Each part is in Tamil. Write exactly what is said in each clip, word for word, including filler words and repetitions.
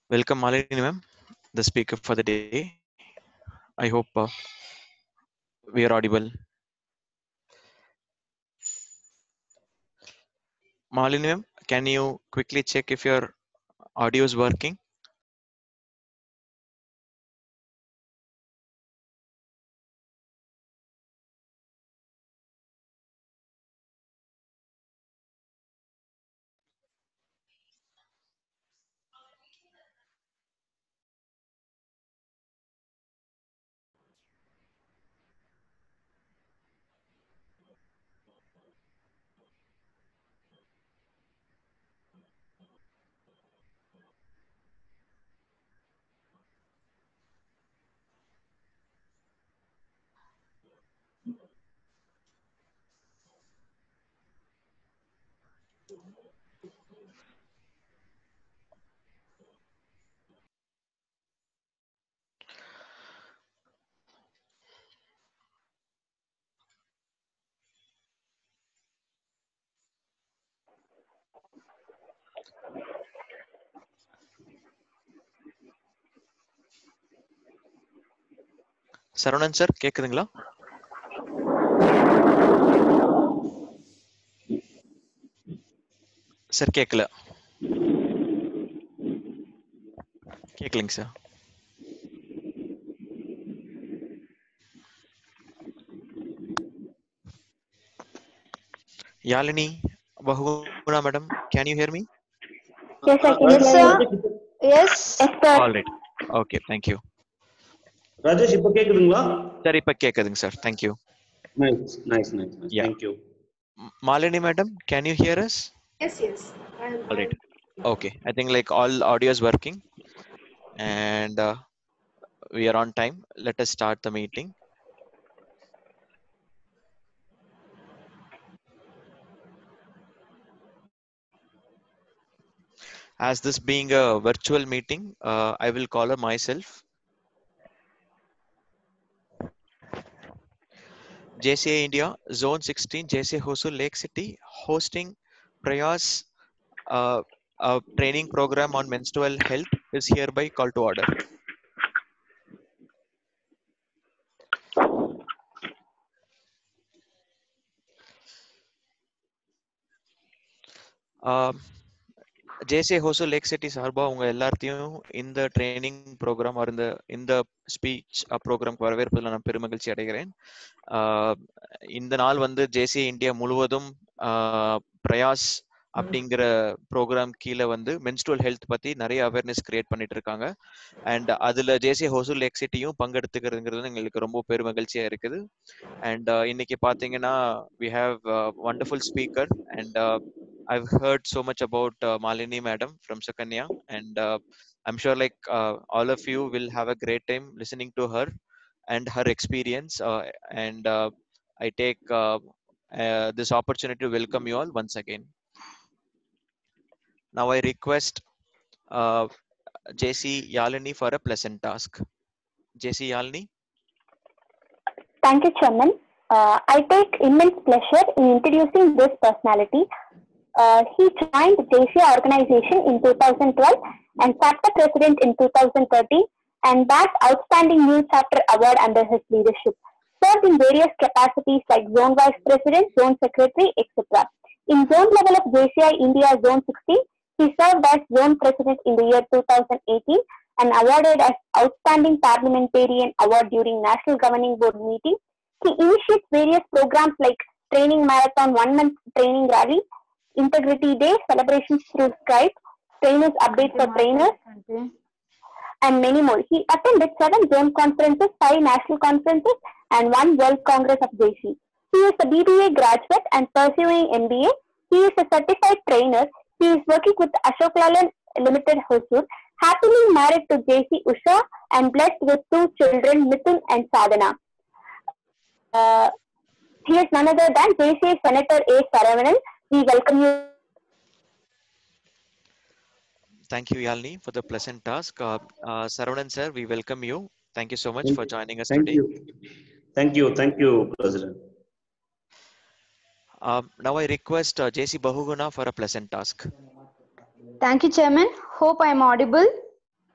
Welcome, Malini ma'am, the speaker for the day. I hope uh, we are audible. Malini ma'am, can you quickly check if your audio is working? Saravanan sir, கேக்குதுங்களா? சார் கேட்கல. கேட்கலைங்க சார். Yalini Bahuguna madam, can you hear me? Yes, I can Yes, hear sir. you. Yes. Yes, sir. All right. Okay, thank you. Rajesh இப்ப கேக்குதுங்களா? சார் இப்ப கேக்குதுங்க sir. Thank you. Nice, nice, nice, nice. Yeah. Thank you. M- Malini madam, can you hear us? Yes, yes. I'll, All right. I'll... Okay. I think like all audio is working and uh, we are on time. Let us start the meeting. As this being a virtual meeting, uh, I will call her myself. J C A India, Zone sixteen, J C A Hosur Lake City, hosting Prayas uh, a training program on menstrual health is hereby called to order. Um, J C A Hosur Lake City சார்பா உங்க எல்லாத்தையும் இந்த ட்ரைனிங் ப்ரோக்ராம் or இந்த இந்த ஸ்பீச் ப்ரோக்ராம்க்கு வரவேற்பதில் நான் பெருமகிழ்ச்சி அடைகிறேன். ஆஹ் இந்த நாள் வந்து ஜேசிஏ இந்தியா முழுவதும் பிரயாஸ் அப்படிங்கிற ப்ரோக்ராம் கீழே வந்து மென்ஸ்ட்ரல் ஹெல்த் பத்தி நிறைய அவேர்னஸ் கிரியேட் பண்ணிட்டு இருக்காங்க. அண்ட் அதுல ஜேசிஏ ஹோசூர் லேக் சிட்டியும் பங்கெடுத்துக்கிறதுங்கிறது எங்களுக்கு ரொம்ப பெருமகிழ்ச்சியா இருக்குது. அண்ட் இன்னைக்கு பாத்தீங்கன்னா we have a wonderful speaker and uh, I've heard so much about uh, Malini madam from Sukanya and uh, I'm sure like uh, all of you will have a great time listening to her and her experience uh, and uh, I take uh, uh, this opportunity to welcome you all once again. Now I request uh, J C Yalini for a pleasant task. J C Yalini. Thank you, Chairman. Uh, I take immense pleasure in introducing this personality. Uh, he joined the J C A organization in two thousand twelve and chapter president in two thousand thirteen and bagged outstanding new chapter award under his leadership. Served in various capacities like zone vice president, zone secretary, et cetera. In zone level of J C I India Zone sixteen, he served as zone president in the year two thousand eighteen and awarded as outstanding parliamentarian award during national governing board meeting. He initiates various programs like training marathon, one month training rally, integrity day, celebrations through Skype, trainers updates for trainers, and many more. He attended seven zone conferences, five national conferences, and one World Congress of J C. He is a B B A graduate and pursuing M B A. He is a certified trainer. He is working with Ashok Leyland Limited Hosur, happily married to J C Usha and blessed with two children, Mithun and Sadhana. Uh, he is none other than J C A Senator A. Saravanan. We welcome you. Thank you, Yalini, for the pleasant task. Uh, uh, Saravanan sir, we welcome you. Thank you so much Thank for you. joining us Thank today. you. Thank you. Thank you, President. Um, now I request uh, J C Bahuguna for a pleasant task. Thank you, Chairman. Hope I am audible.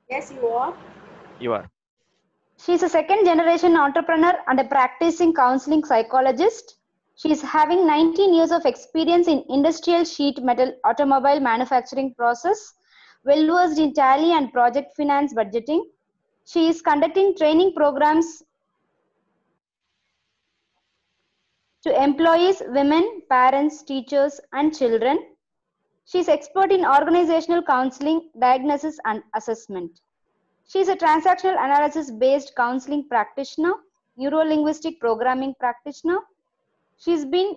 Yes, you are. You are. She is a second generation entrepreneur and a practicing counseling psychologist. She is having nineteen years of experience in industrial sheet metal automobile manufacturing process, well versed in tally and project finance budgeting. She is conducting training programs to employees, women, parents, teachers, and children. She is expert in organizational counseling, diagnosis, and assessment. She is a transactional analysis based counseling practitioner, neuro-linguistic programming practitioner. She's been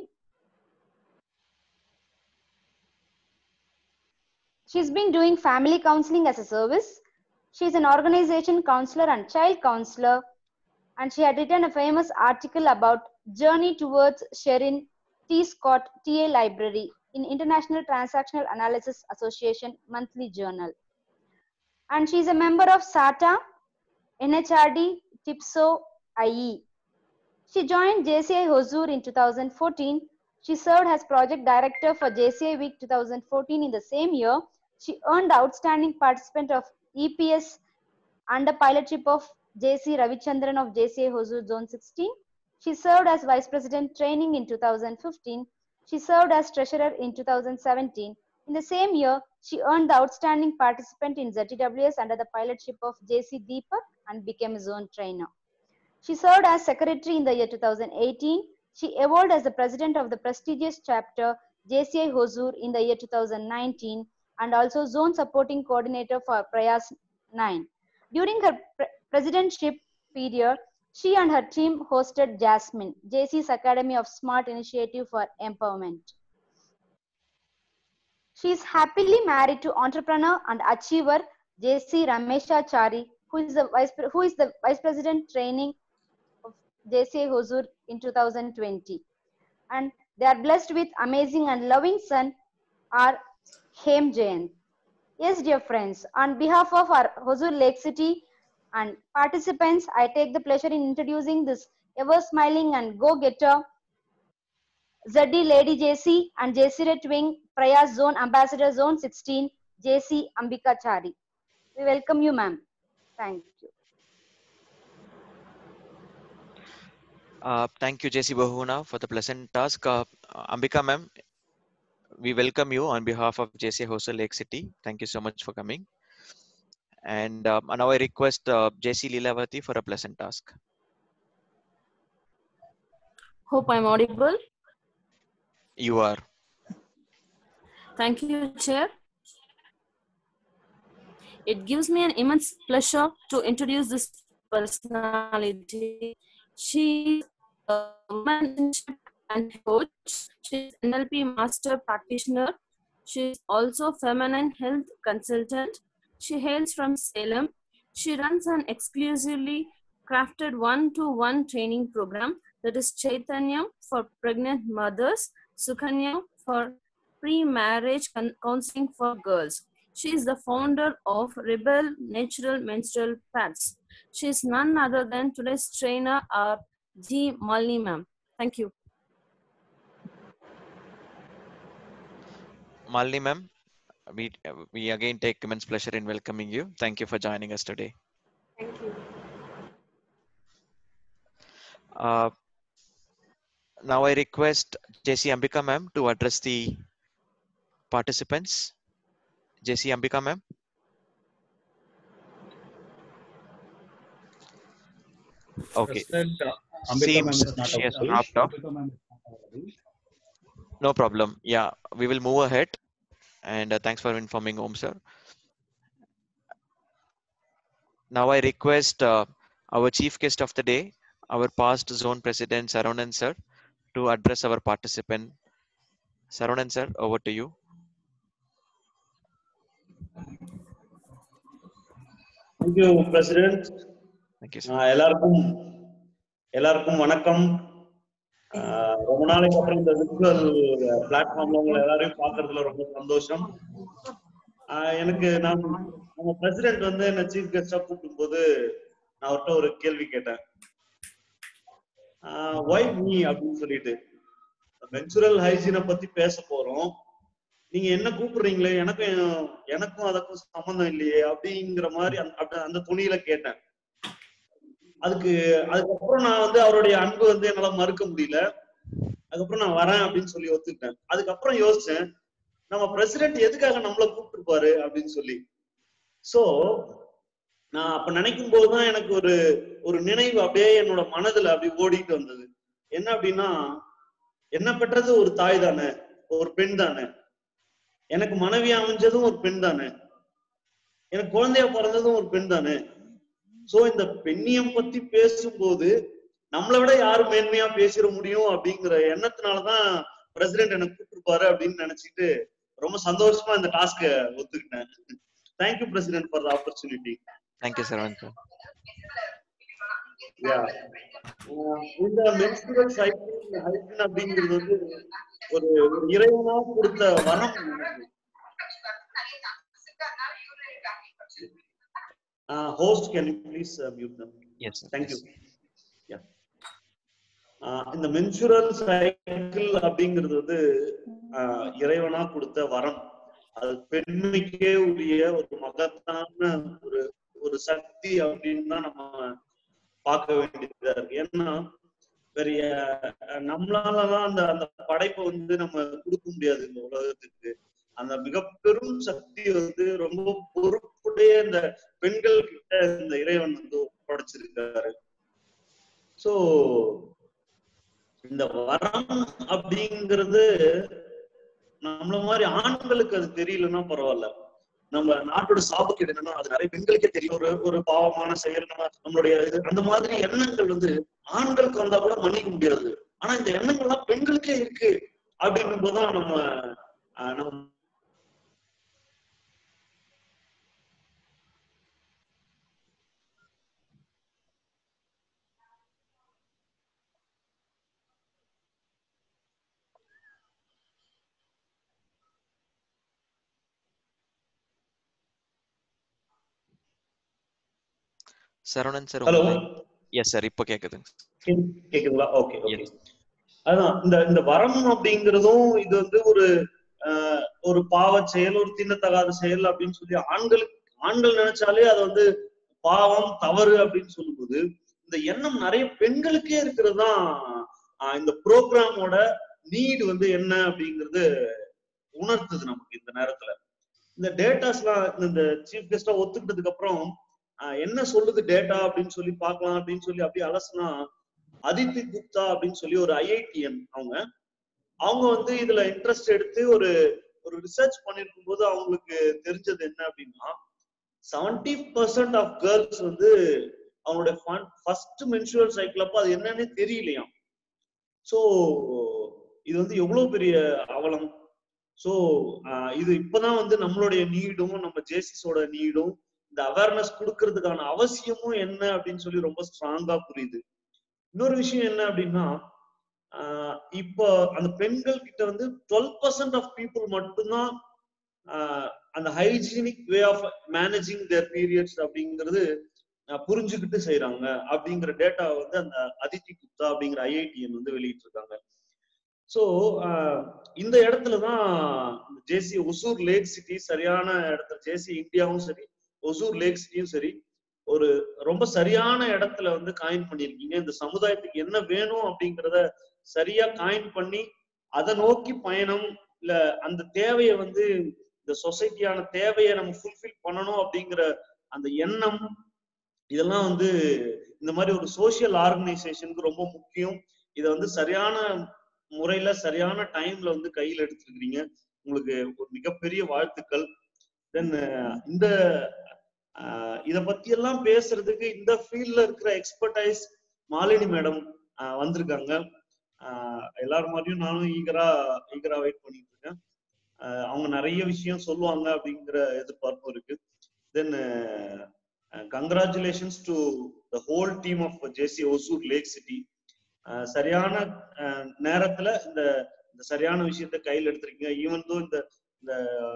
she's been doing family counseling as a service. She's an organization counselor and child counselor, and she had written a famous article about Journey Towards Sherin T. Scott T A Library in International Transactional Analysis Association Monthly Journal. And she's a member of S A T A, N H R D, TIPSO, I E. She joined J C I Hosur in two thousand fourteen. She served as project director for J C I Week two thousand fourteen. In the same year, she earned outstanding participant of E P S under pilotship of J C Ravichandran of J C I Hosur Zone sixteen. She served as vice president training in two thousand fifteen. She served as treasurer in two thousand seventeen. In the same year, she earned the outstanding participant in Z T W S under the pilotship of J C Deepak and became a zone trainer. She served as secretary in the year two thousand eighteen. She evolved as the president of the prestigious chapter J C I Hosur in the year two thousand nineteen and also zone supporting coordinator for Prayas nine. During her pre presidentship period, she and her team hosted Jasmine, J C's Academy of Smart Initiative for Empowerment. She is happily married to entrepreneur and achiever J C Rameshachari, who is the vice, who is the vice president training of J C I Hosur in two thousand twenty. And they are blessed with amazing and loving son, R. Hem Jayant. Yes, dear friends, on behalf of our Hosur Lake City and participants, I take the pleasure in introducing this ever-smiling and go-getter Z D Lady J C and J C Red Wing Prayas Zone Ambassador Zone sixteen, J C Ambika Chari. We welcome you, ma'am. Thank you. Uh, thank you, J C Bahuna, for the pleasant task. Uh, Ambika ma'am, we welcome you on behalf of J C I Hosur Lake City. Thank you so much for coming. And uh, now I request uh, J C Leelavati for a pleasant task. Hope I'm audible. You are. Thank you, Chair. It gives me an immense pleasure to introduce this personality. She is a womanship and coach. She is an N L P master practitioner. She is also feminine health consultant. She hails from Salem. She runs an exclusively crafted one-to-one training program that is Chaitanya for pregnant mothers, Sukanya for pre-marriage counseling for girls. She is the founder of Rebel Natural Menstrual Pads. She is none other than today's trainer, our G. Malini ma'am. Thank you. Malini ma'am, we, we again take immense pleasure in welcoming you. Thank you for joining us today. Thank you. Uh, now I request J C Ambika ma'am to address the participants. J C Ambika ma'am. Okay. President, uh, Ambika Seems she has dropped off. No problem. Yeah, we will move ahead. And uh, thanks for informing Om sir. Now I request uh, our chief guest of the day, our past zone president Saronan sir, to address our participant. Saronan sir, over to you. Thank you, President. Thank you, sir. எல்லாருக்கும் எல்லாருக்கும் வணக்கம். ரொம்ப நாளைக்கு அப்புறம் இந்த விர்ச்சுவல் பிளாட்ஃபார்ம்ல உங்களை எல்லாரையும் பார்க்கறதுல ரொம்ப சந்தோஷம். எனக்கு நான் நம்ம பிரசிடென்ட் வந்து என்ன சீஃப் கெஸ்டா கூப்பிடும் போது நான் அவர்கிட்ட ஒரு கேள்வி கேட்டேன். ஒய் மீ அப்படின்னு சொல்லிட்டு மென்சுரல் ஹைஜீனை பத்தி பேச போறோம். நீங்க என்ன கூப்பிடுறீங்களே எனக்கும் எனக்கும் அதுக்கும் சம்பந்தம் இல்லையே அப்படிங்கிற மாதிரி அந்த அந்த துணியில கேட்டேன். அதுக்கு அதுக்கப்புறம் நான் வந்து அவருடைய அன்பு வந்து என்னால மறுக்க முடியல. அதுக்கப்புறம் நான் வரேன் அப்படின்னு சொல்லி ஒத்துக்கிட்டேன். அதுக்கப்புறம் யோசிச்சேன், நம்ம பிரசிடென்ட் எதுக்காக நம்மள கூப்பிட்டுருப்பாரு அப்படின்னு சொல்லி. சோ நான் அப்ப நினைக்கும் போதுதான் எனக்கு ஒரு ஒரு நினைவு அப்படியே என்னோட மனதுல அப்படி ஓடிட்டு வந்தது. என்ன அப்படின்னா, என்ன பெற்றது ஒரு தாய் தானே, ஒரு பெண் தானே, எனக்கு மனைவி அமைஞ்சதும் ஒரு பெண் தானே, எனக்கு குழந்தைய பிறந்ததும் ஒரு பெண் தானே. சோ இந்த பெண்ணியம் பத்தி பேசும்போது நம்மளை விட யாரு மேன்மையா பேசிட முடியும் அப்படிங்கிற எண்ணத்தினாலதான் பிரசிடென்ட் எனக்கு கூப்பிட்டுருப்பாரு அப்படின்னு நினைச்சிட்டு ரொம்ப சந்தோஷமா இந்த டாஸ்க ஒத்துக்கிட்டேன். Thank you president for the opportunity. Thank you Saravanan sir. இந்த மென்ஸ்ட்ருவல் சைக்கிள் ஹைஜீன் அப்படிங்கிறது வந்து ஒரு இறைவனா கொடுத்த வரம். Host can you please mute them? Yes thank you. இந்த மென்சுரல் சைக்கிள் அப்படிங்கிறது வந்து இறைவனா கொடுத்த வரம். அது பெண்மைக்கே உரிய ஒரு மகத்தான ஒரு ஒரு சக்தி அப்படின்னு தான் நம்ம பார்க்க வேண்டியதா இருக்கு. ஏன்னா பெரிய நம்மளாலதான் அந்த அந்த படைப்பை வந்து நம்ம கொடுக்க முடியாது இந்த உலகத்துக்கு. அந்த மிக பெரும் சக்தி வந்து ரொம்ப பொறுப்புடைய இந்த பெண்கள் கிட்ட இந்த இறைவன் வந்து படைச்சிருக்காரு. சோ இந்த வரம் அப்படிங்கிறது நம்மள மாதிரி ஆண்களுக்கு அது தெரியலன்னா பரவாயில்ல. நம்ம நாட்டோட சாபக்கேடு என்னன்னா அது நிறைய பெண்களுக்கே தெரியும். ஒரு ஒரு பாவமான செயல் நம்மளுடைய அந்த மாதிரி எண்ணங்கள் வந்து ஆண்களுக்கு வந்தா கூட மன்னிக்க முடியாது. ஆனா இந்த எண்ணங்கள்லாம் பெண்களுக்கே இருக்கு அப்படின்னும் போதுதான் நம்ம நம்ம Saravanan sir. Hello. Yes sir, இப்போ கேக்குதுங்க. கேக்குதுங்களா? Okay okay. அதான் இந்த இந்த வரம் அப்படிங்கிறதும் இது வந்து ஒரு ஆஹ் ஒரு பாவ செயல், ஒரு தின்னத்தகாத செயல் அப்படின்னு சொல்லி ஆண்களுக்கு ஆண்கள் நினைச்சாலே அது வந்து பாவம் தவறு அப்படின்னு சொல்லும்போது இந்த எண்ணம் நிறைய பெண்களுக்கே இருக்கிறது தான் இந்த ப்ரோக்ராமோட நீட் வந்து என்ன அப்படிங்கிறது உணர்த்துது நமக்கு. இந்த நேரத்துல இந்த டேட்டாஸ் எல்லாம் இந்த சீஃப் கெஸ்டா ஒத்துக்கிட்டதுக்கு அப்புறம் என்ன சொல்லுது டேட்டா அப்படின்னு சொல்லி பார்க்கலாம் அப்படின்னு சொல்லி அப்படியே அலசுனா, அதித்தி குப்தா அப்படின்னு சொல்லி ஒரு ஐஐடிஎன் அவங்க அவங்க வந்து இதுல இன்ட்ரெஸ்ட் எடுத்து ஒரு ஒரு ரிசர்ச் பண்ணிருக்கும் போது அவங்களுக்கு தெரிஞ்சது என்ன அப்படின்னா, செவன்டி பர்சன்ட் ஆஃப் கேர்ள்ஸ் வந்து அவங்களுடைய ஃபர்ஸ்ட் மென்சுரல் சைக்கிள் அப்ப அது என்னன்னு தெரியலையாம். சோ இது வந்து எவ்வளவு பெரிய அவலம். சோ இது இப்பதான் வந்து நம்மளுடைய நீடும் நம்ம ஜேசிஸோட நீடும் இந்த அவேர்னஸ் கொடுக்கறதுக்கான அவசியமும் என்ன அப்படின்னு சொல்லி ரொம்ப ஸ்ட்ராங்கா புரியுது. இன்னொரு விஷயம் என்ன அப்படின்னா, ஆஹ் இப்போ அந்த பெண்கள் கிட்ட வந்து டுவெல் பர்சன்ட் ஆஃப் பீப்புள் மட்டும்தான் ஆஹ் அந்த hygienic way of managing their periods அப்படிங்கிறது புரிஞ்சுக்கிட்டு செய்யறாங்க அப்படிங்கிற டேட்டா வந்து அந்த அதித்தி குப்தா அப்படிங்கிற ஐஐடிஎன் வந்து வெளியிட்டு இருக்காங்க. சோ இந்த இடத்துலதான் ஜேசி ஒசூர் லேக் சிட்டி சரியான இடத்துல, ஜேசி இந்தியாவும் சரி ஒசூர் லேக் சிட்டியும் சரி ஒரு ரொம்ப சரியான இடத்துல வந்து காயின் பண்ணிருக்கீங்க. இந்த சமுதாயத்துக்கு என்ன வேணும் அப்படிங்கிறத சரியா காயின் பண்ணி அதை நோக்கி பயணம், இல்ல அந்த தேவையை வந்து இந்த சொசைட்டியான தேவையை நம்ம ஃபுல்ஃபில் பண்ணணும் அப்படிங்கிற அந்த எண்ணம், இதெல்லாம் வந்து இந்த மாதிரி ஒரு சோசியல் ஆர்கனைசேஷனுக்கு ரொம்ப முக்கியம். இதை வந்து சரியான முறையில சரியான டைம்ல வந்து கையில் எடுத்துருக்கிறீங்க. உங்களுக்கு ஒரு மிகப்பெரிய வாழ்த்துக்கள். தென் இந்த ஆஹ் இத பத்தி எல்லாம் பேசுறதுக்கு இந்த ஃபீல்ட்ல இருக்கிற எக்ஸ்பர்டைஸ் மாலினி மேடம் ஆஹ் வந்திருக்காங்க. ஆஹ் எல்லாரும் மாதிரியும் நானும் ஈகரா ஈகரா வெயிட் பண்ணிட்டு இருக்கேன். ஆஹ் அவங்க நிறைய விஷயம் சொல்லுவாங்க அப்படிங்கிற எதிர்பார்ப்பும் இருக்கு. Then congratulations to the whole team of JC Hosur lake city. சரியான நேரத்துல இந்த இந்த சரியான விஷயத்த கையில் எடுத்திருக்கீங்க. ஈவன் தோ இந்த இந்த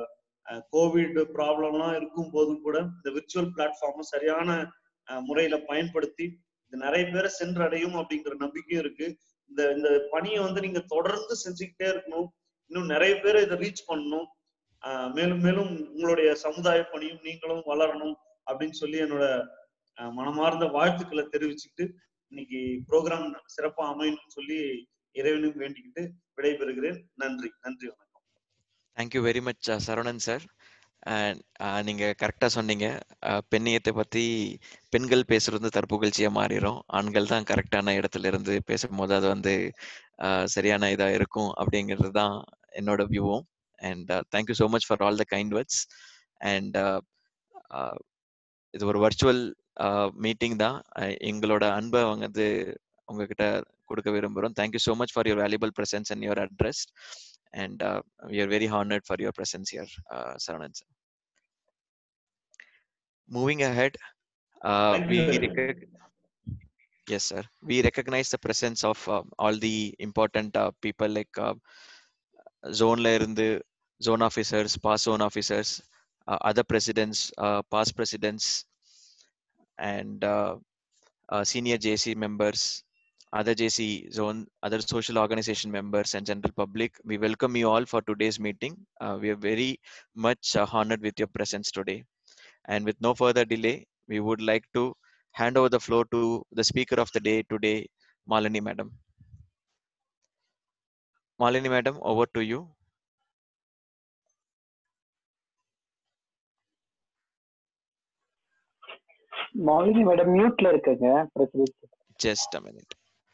கோவிட் ப்ராப்ளம்லாம் இருக்கும் போதும் கூட இந்த விர்ச்சுவல் பிளாட்ஃபார்ம் சரியான முறையில பயன்படுத்தி இது நிறைய பேரை சென்றடையும் அப்படிங்கிற நம்பிக்கையும் இருக்கு. இந்த இந்த பணியை வந்து நீங்க தொடர்ந்து செஞ்சுக்கிட்டே இருக்கணும். இன்னும் நிறைய பேரை இதை ரீச் பண்ணணும். மேலும் மேலும் உங்களுடைய சமுதாய பணியும் நீங்களும் வளரணும் அப்படின்னு சொல்லி என்னோட மனமார்ந்த வாழ்த்துக்களை தெரிவிச்சுக்கிட்டு இன்னைக்கு ப்ரோக்ராம் சிறப்பா அமையணும்னு சொல்லி இறைவனும் வேண்டிக்கிட்டு விடைபெறுகிறேன். நன்றி நன்றி வணக்கம். Thank you very much Saravanan sir. நீங்க கரெக்டா சொன்னீங்க. பெண்ணியத்தை பத்தி பெண்கள் பேசுறது தற்புகழ்ச்சியா மாறிடும். ஆண்கள் தான் கரெக்டான இடத்துல இருந்து பேசும்போது அது வந்து சரியான இதா இருக்கும் அப்படிங்கிறது தான் என்னோட வியூவும். And thank you so much for all the kind words. And இது ஒரு வர்ச்சுவல் மீட்டிங் தான். எங்களோட அன்பை வந்து உங்ககிட்ட கொடுக்க விரும்புகிறோம். Thank you so much for your valuable presence and your address. And uh, we are very honored for your presence here, uh, Saranan sir. Moving ahead, uh, we rec- yes sir, we recognize the presence of uh, all the important uh, people like uh, zone la irundu zone officers, past zone officers, uh, other presidents, uh, past presidents, and uh, uh, senior J C members, other J C zone, other social organization members and general public. We welcome you all for today's meeting. Uh, we are very much uh, honored with your presence today. And with no further delay, we would like to hand over the floor to the speaker of the day today, Malini Madam. Malini Madam, over to you. Malini Madam, mute la irukanga, President. Just a minute.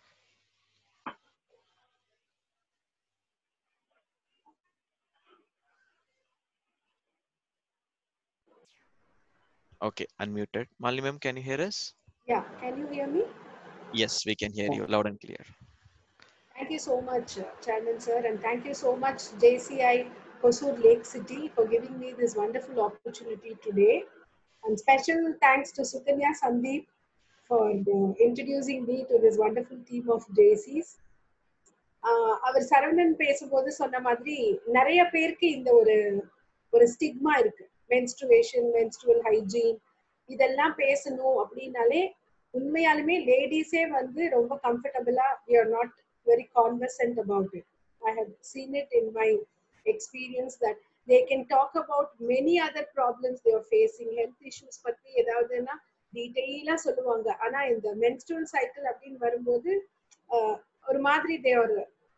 Okay, unmuted. Malini ma'am, can you hear us? Yeah, can you hear me? Yes, we can hear you loud and clear. Thank you so much, uh, Chairman sir, and thank you so much J C I Hosur Lake City for giving me this wonderful opportunity today. And special thanks to Sukanya Sandeep for uh, introducing me to this wonderful team of J Cs. அவர் சரவணன் பேசும்போது சொன்ன மாதிரி நிறைய பேருக்கு இந்த ஒரு ஒரு ஸ்டிக்மா இருக்கு. மென்ஸ்ட்ருவேஷன், மென்ஸ்ட்ருவல் ஹைஜீன் இதெல்லாம் பேசணும் அப்படின்னாலே உண்மையாலுமே லேடிஸே வந்து ரொம்ப கம்ஃபர்டபுளா we are not very conversant about it. I have seen it in my experience that they can talk about many other problems they are facing, health issues பத்தி ஏதாவதுன்னா டீட்டெயிலா சொல்லுவாங்க. ஆனா இந்த menstrual cycle அப்படின்னு வரும்போது ஒரு மாதிரி they are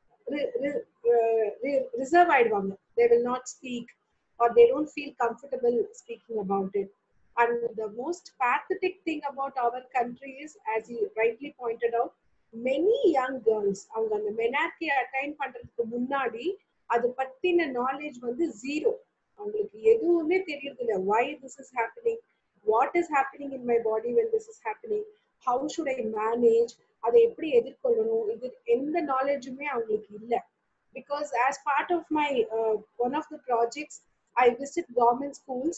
reserve ஆயிடுவாங்க. They will not speak or they don't feel comfortable speaking about it. And the most pathetic thing about our country is, as he rightly pointed out, many young girls அவங்க அந்த menarche attain பண்றதுக்கு முன்னாடி அது பத்தின knowledge வந்து zero. அவங்களுக்கு எதுவுமே தெரியறதில்ல. Why this is happening, what is happening in my body when this is happening, how should I manage, அதை எப்படி எதிர்கொள்ளணும், இது எந்த நாலேஜுமே அவங்களுக்கு இல்லை. Because as part of my uh, one of the projects, I visit government schools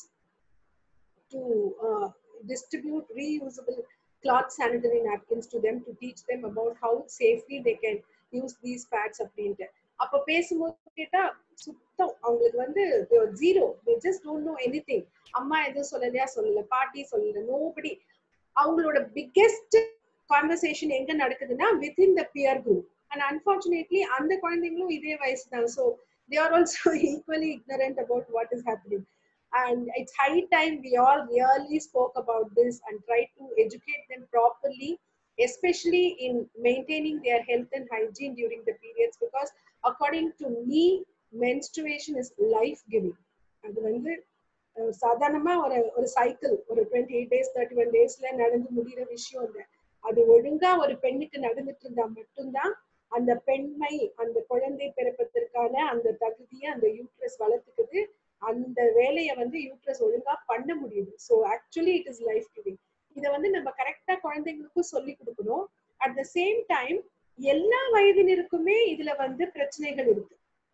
to uh, distribute reusable cloth sanitary napkins to them to teach them about how safely they can use these pads அப்படின்ட்டு. அப்ப பேசும்போது கேட்டா சுத்தம் அவங்களுக்கு வந்து zero. they just don't know anything. அம்மா எதுவும் சொல்லலையா சொல்லல, பாட்டி சொல்லல, nobody. அவங்களோட பிக்கெஸ்ட் கான்வர்சேஷன் எங்க நடக்குதுன்னா within the peer group. And unfortunately அந்த குழந்தைங்களும் இதே வயசு தான். So they are also equally ignorant about what is happening. And it's high time we all really spoke about this and try to educate them properly, especially in maintaining their health and hygiene during the periods, because according to me menstruation is life giving. அது வந்து சாதாரணமா ஒரு ஒரு சைக்கிள் ஒரு twenty eight days thirty one டேஸ்ல நடந்து முடிகிற விஷயம் இல்லை. அது ஒழுங்கா ஒரு பெண்ணுக்கு நடந்துட்டு இருந்தா மட்டும்தான் அந்த பெண்மை அந்த குழந்தை பிறப்பதற்கான அந்த தகுதியை அந்த யூட்ரஸ் வளர்த்துக்குது. அந்த வேலையை வந்து யூட்ரஸ் ஒழுங்கா பண்ண முடியுது. So actually it is life giving. இதை வந்து நம்ம கரெக்டா குழந்தைங்களுக்கும் சொல்லி கொடுக்கணும். அட் த சேம் டைம் எல்லா வயதினருக்குமே இதுல வந்து பிரச்சனைகள் இருக்கு.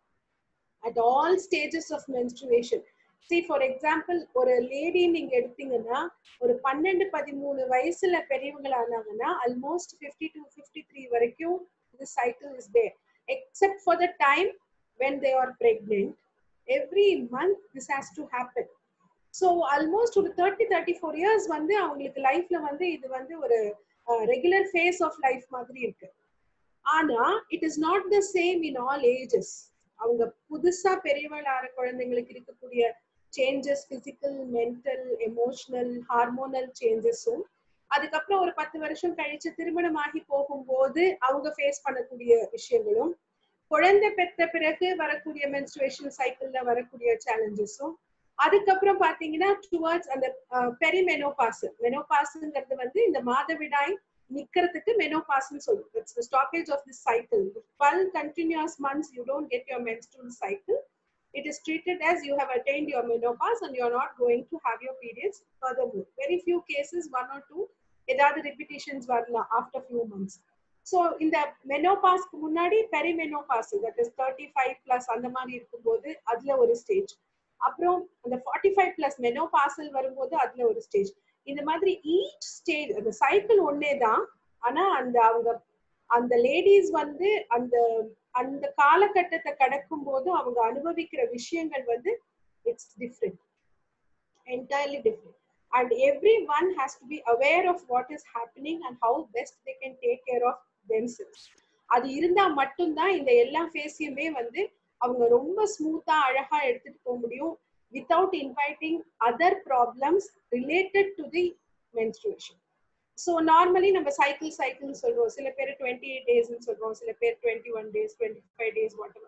At all stages of menstruation. See, for example, ஒரு லேடி நீங்க எடுத்தீங்கன்னா ஒரு பன்னெண்டு பதிமூணு வயசுல பெரியவங்கள ஆனாங்கன்னா almost fifty to fifty three வரைக்கும் the cycle is there, except for the time when they are pregnant. Every month this has to happen. So almost ஒரு thirty thirty-four years வந்து அவங்களுக்கு லைஃப்ல வந்து இது வந்து ஒரு ரெகுலர் ஃபேஸ் ஆஃப் லைஃப் மாதிரி இருக்கு. ஆனா it is not the same in all ages. அவங்க புதுசா பெரியவள் ஆற குழந்தைங்களுக்கு இருக்கக்கூடிய changes, physical, mental, emotional, hormonal சேஞ்சஸும் அதுக்கப்புறம் ஒரு பத்து வருஷம் கழிச்சு திருமணமாகி போகும்போது அவங்க ஃபேஸ் பண்ணக்கூடிய விஷயங்களும், குழந்தை பெற்ற பிறகு வரக்கூடிய மென்ஸ்ட்ரேஷன் சைக்கிள்ல வரக்கூடிய சேலஞ்சஸும், அதுக்கப்புறம் பாத்தீங்கன்னா டுவர்ட்ஸ் அந்த பெரிமெனோபாஸ். மெனோபாஸ்ங்கிறது வந்து இந்த மாதவிடாய் நிக்கிறதுக்கு மெனோபாஸ்னு சொல்லுவோம். It's the stoppage of the cycle. twelve continuous months you don't get your menstrual cycle. It is treated as you have attained your menopause and you are not going to have your periods furthermore. Very few cases, one or two, ஏதாவது repetitions வரலாம் after few months. So இந்த மெனோபாஸ்க்கு முன்னாடி perimenopause, that is thirty-five plus அந்த மாதிரி இருக்கும்போது அதுல ஒரு ஸ்டேஜ். அப்புறம் அந்த forty-five plus மெனோபாசல் வரும்போது அதுல ஒரு ஸ்டேஜ். இந்த மாதிரி ஈச் ஸ்டேஜ் அந்த சைக்கிள் ஒன்னே தான். ஆனா அந்த அவங்க அந்த லேடிஸ் வந்து அந்த அந்த காலகட்டத்தை கடக்கும் போது அவங்க அனுபவிக்கிற விஷயங்கள் வந்து it's different, entirely different. And everyone has to be aware of what is happening and how best they can take care of themselves. அது இருந்தா மட்டும்தான் இந்த எல்லா ஃபேஸையுமே வந்து அவங்க ரொம்ப ஸ்மூத்தா அழகா எடுத்துட்டு போக முடியும், without inviting other problems related to the menstruation. So normally நம்ம சைக்கிள் சைக்கிள் சொல்றோம், சில பேர் twenty-eight days ன்னு சொல்றோம், சில பேர் twenty-one days, twenty-five days, whatever.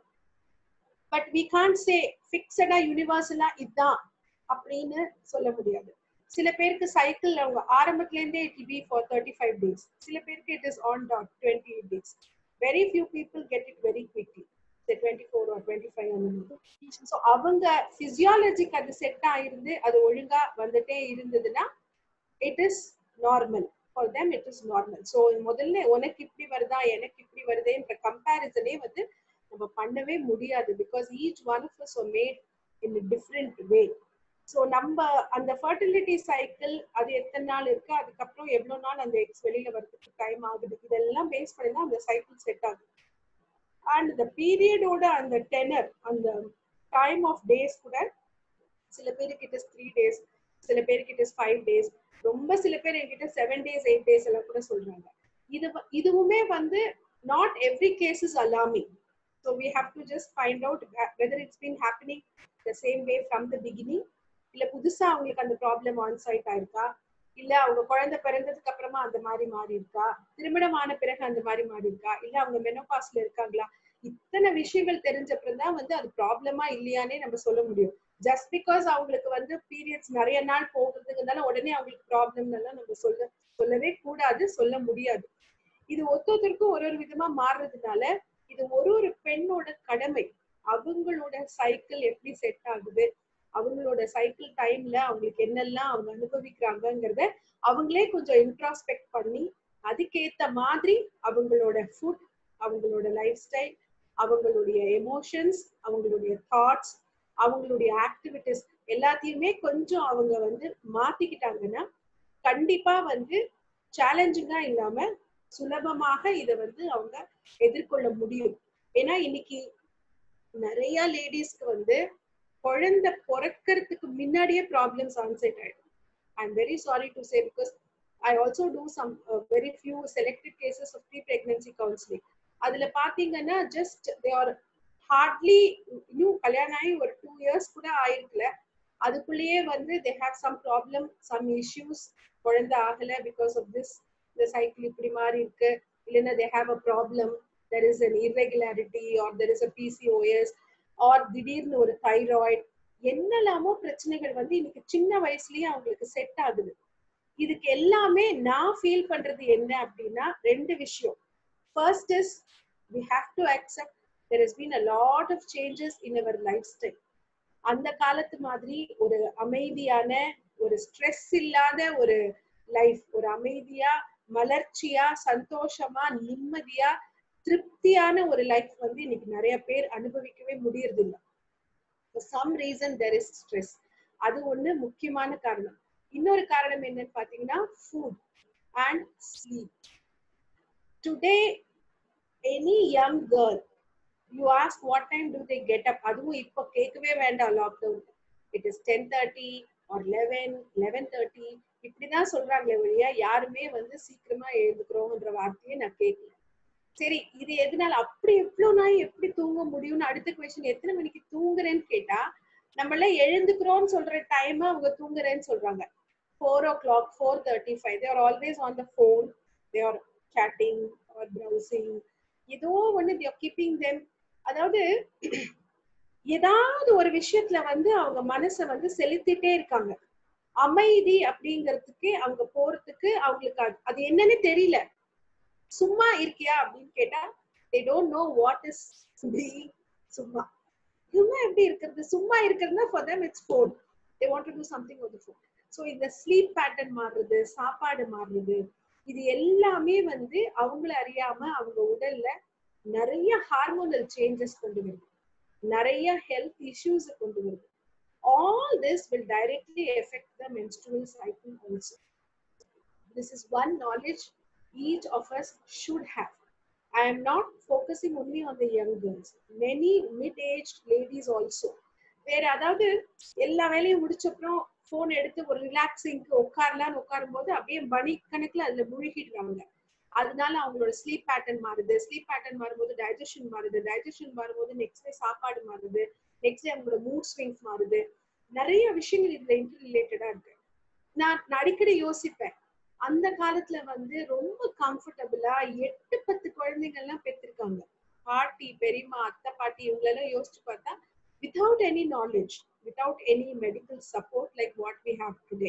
But we can't say fixedா யூனிவர்சலா இதான் அப்படின்னு சொல்ல முடியாது. சில பேருக்கு சைக்கிள் அவங்க ஆரம்பத்துல இருந்தே it will be for thirty-five days. சில பேருக்கு it is on dot twenty-eight days. Very few people get it very quickly, say twenty-four or twenty-five அந்த மாதிரி. So அவங்க பிசியாலஜிக்கு அது செட் ஆயிருந்து அது ஒழுங்கா வந்துட்டே இருந்ததுன்னா it is normal for them, it is normal. So முதல்ல உனக்கு இப்படி வருதா எனக்கு இப்படி வருதேன்ற கம்பேரிசனே வந்து நம்ம பண்ணவே முடியாது, because each one of us are made in a different way. So நம்ம அந்த ஃபர்டிலிட்டி சைக்கிள் அது எத்தனை நாள் இருக்கு, அதுக்கப்புறம் எவ்வளவு நாள் அந்த எக்ஸ் வெளியில வரதுக்கு டைம் ஆகுது, இதெல்லாம் பேஸ் பண்ணி தான் அந்த சைக்கிள் செட் ஆகுது. அண்ட் இந்த பீரியடோட அந்த டெனர் அந்த டைம் ஆஃப் டேஸ் கூட சில பேருக்கு இட் இஸ் த்ரீ டேஸ், சில பேருக்கு இட் இஸ் ஃபைவ் டேஸ், ரொம்ப சில பேர் என்கிட்ட செவன் டேஸ் எயிட் டேஸ் எல்லாம் கூட சொல்றாங்க. இது இதுவுமே வந்து not every case is alarming. So we have to just find out whether it's been happening the same way from the beginning, இல்ல புதுசா அவங்களுக்கு அந்த ப்ராப்ளம் ஆன்சைட் ஆயிருக்கா, இல்ல அவங்க குழந்தை பிறந்ததுக்கு அப்புறமா அந்த மாதிரி மாறி இருக்கா, திருமணமான பிறகு அந்த மாதிரி மாறி இருக்கா, இல்ல அவங்க மெனோபாஸ்ல இருக்காங்களா. இத்தனை விஷயங்கள் தெரிஞ்சப்பறம் தான் வந்து அது ப்ராப்ளமா இல்லையானே நம்ம சொல்ல முடியும். ஜஸ்ட் பிகாஸ் அவங்களுக்கு வந்து பீரியட்ஸ் நிறைய நாள் போகிறதுனால உடனே அவங்களுக்கு ப்ராப்ளம் எல்லாம் நம்ம சொல்ல சொல்லவே கூடாது, சொல்ல முடியாது. இது ஒத்தொத்தருக்கும் ஒரு ஒரு விதமா மாறுறதுனால இது ஒரு ஒரு பெண்ணோட கடமை. அவங்களோட சைக்கிள் எப்படி செட் ஆகுது, அவங்களோட சைக்கிள் டைம்ல அவங்களுக்கு என்னெல்லாம் அவங்க அனுபவிக்கிறாங்கிறத அவங்களே கொஞ்சம் இன்ட்ராஸ்பெக்ட் பண்ணி அதுக்கேத்த மாதிரி அவங்களோட ஃபுட், அவங்களோட லைஃப் ஸ்டைல், அவங்களுடைய எமோஷன்ஸ், அவங்களுடைய தாட்ஸ், அவங்களுடைய ஆக்டிவிட்டிஸ் எல்லாத்தையுமே கொஞ்சம் அவங்க வந்து மாத்திக்கிட்டாங்கன்னா கண்டிப்பா வந்து சேலஞ்சிங்கா இல்லாம சுலபமாக இதை வந்து அவங்க எதிர்கொள்ள முடியும். ஏன்னா இன்னைக்கு நிறைய லேடிஸ்க்கு வந்து குழந்தை பிறக்கிறதுக்கு முன்னாடியே ப்ராப்ளம்ஸ் ஆன்சைட் ஆயிடும். I am very sorry to say, because I also do some very few selected cases of pre pregnancy counselling. அதுல பாத்தீங்கன்னா ஜஸ்ட் தே ஆர் ஹார்ட்லி இன்னும் கல்யாணம் ஆகி ஒரு டூ இயர்ஸ் கூட ஆயிருக்கல, அதுக்குள்ளேயே வந்து they have some problem, some issues, குழந்தை ஆகல பிகாஸ் ஆஃப் திஸ், இந்த சைக்கிள் இப்படி மாறி இருக்கு, இல்லைன்னா they have a problem, there is an irregularity or there is a PCOS or திடீர்னு ஒரு தைராய்டு, என்னெல்லாமோ பிரச்சனைகள் வந்து இன்னைக்கு சின்ன வயசுலயே அவங்களுக்கு செட் ஆகுது. இதுக்கு எல்லாமே நான் ஃபீல் பண்றது என்ன அப்படின்னா ரெண்டு விஷயம். First is we have to accept there has been a lot of changes in our lifestyle. அந்த காலத்து மாதிரி ஒரு அமைதியான ஒரு ஸ்ட்ரெஸ் இல்லாத ஒரு லைஃப், ஒரு அமைதியா மலர்ச்சியா சந்தோஷமா நிம்மதியா திருப்தியான ஒரு லைஃப் வந்து இன்னைக்கு நிறைய பேர் அனுபவிக்கவே முடியறது இல்லை. For some reason there is stress. அது ஒண்ணு முக்கியமான காரணம். இன்னொரு காரணம் என்னன்னு பாத்தீங்கன்னா food and sleep. Today any young girl you ask what time do they get up, அதுவும் இப்போ கேட்கவே வேண்டாம் lockdown, it is ten thirty or eleven, eleven thirty இப்படிதான் சொல்றாங்களே வழியா யாருமே வந்து சீக்கிரமா எழுந்துக்கிறோம்ன்ற வார்த்தையை நான் கேட்கல. சரி இது எதனால அப்படி எவ்வளவு நாள் எப்படி தூங்க முடியும்னு அடுத்த கொஸ்டின், எத்தனை மணிக்கு தூங்குறேன்னு கேட்டா நம்மள எழுந்துக்கிறோம்னு சொல்ற டைம் அவங்க தூங்குறேன்னு சொல்றாங்க. Four o'clock four thirty five they are always on the phone, they are chatting or browsing, ஏதோ ஒண்ணு they are keeping them. அதாவது ஏதாவது ஒரு விஷயத்துல வந்து அவங்க மனசை வந்து செலுத்திட்டே இருக்காங்க. அமைதி அப்படிங்கிறதுக்கு அவங்க போறதுக்கு அவங்களுக்கு அது என்னன்னு தெரியல. சும்மா இருக்கியா அப்படின்னு கேட்டா they don't know what is being சும்மா. சும்மா எப்படி இருக்கிறது? சும்மா இருக்கிறதுனா for them it's phone, they want to do something on the phone. so இந்த ஸ்லீப் பேட்டர்ன் மாறுறது, சாப்பாடு மாறுறது, இது எல்லாமே வந்து அவங்கள அறியாம அவங்க உடல்ல நிறைய ஹார்மோனல் சேஞ்சஸ் கொண்டு வருது, நிறைய ஹெல்த் இஷ்யூஸ் கொண்டு வருது. all this will directly affect the menstrual cycle also. This is one knowledge each of us should have. I am not focusing only on the young girls, many mid-aged ladies also. வேற அதாவது எல்லா வேலையும் முடிச்சப்புறம் போன் எடுத்து ஒரு ரிலாக்ஸிங்க்கு உட்காரலான்னு உட்காரும் போது அப்படியே மணிக்கணக்குல அதுல முழுகிடுறாங்க. அதனால அவங்களோட ஸ்லீப் பேட்டர்ன் மாறுது, ஸ்லீப் பேட்டர்ன் மாறும்போது டைஜஷன் மாறுது, டைஜஷன் மாறும்போது நெக்ஸ்ட் டே சாப்பாடு மாறுது, நெக்ஸ்ட் டே அவங்களோட மூட் ஸ்விங்ஸ் மாறுது. நிறைய விஷயங்கள் இதுல இன்டர் ரிலேட்டடா இருக்கு. நான் அடிக்கடி யோசிப்பேன், அந்த காலத்துல வந்து ரொம்ப கம்ஃபர்டபுளா எட்டு பத்து குழந்தைங்க எல்லாம் பெற்றிருக்காங்க. பாட்டி, பெரியம்மா, அத்தை, பாட்டி இவங்களெல்லாம் யோசிச்சு பார்த்தா without any knowledge, without any medical support like what we have today.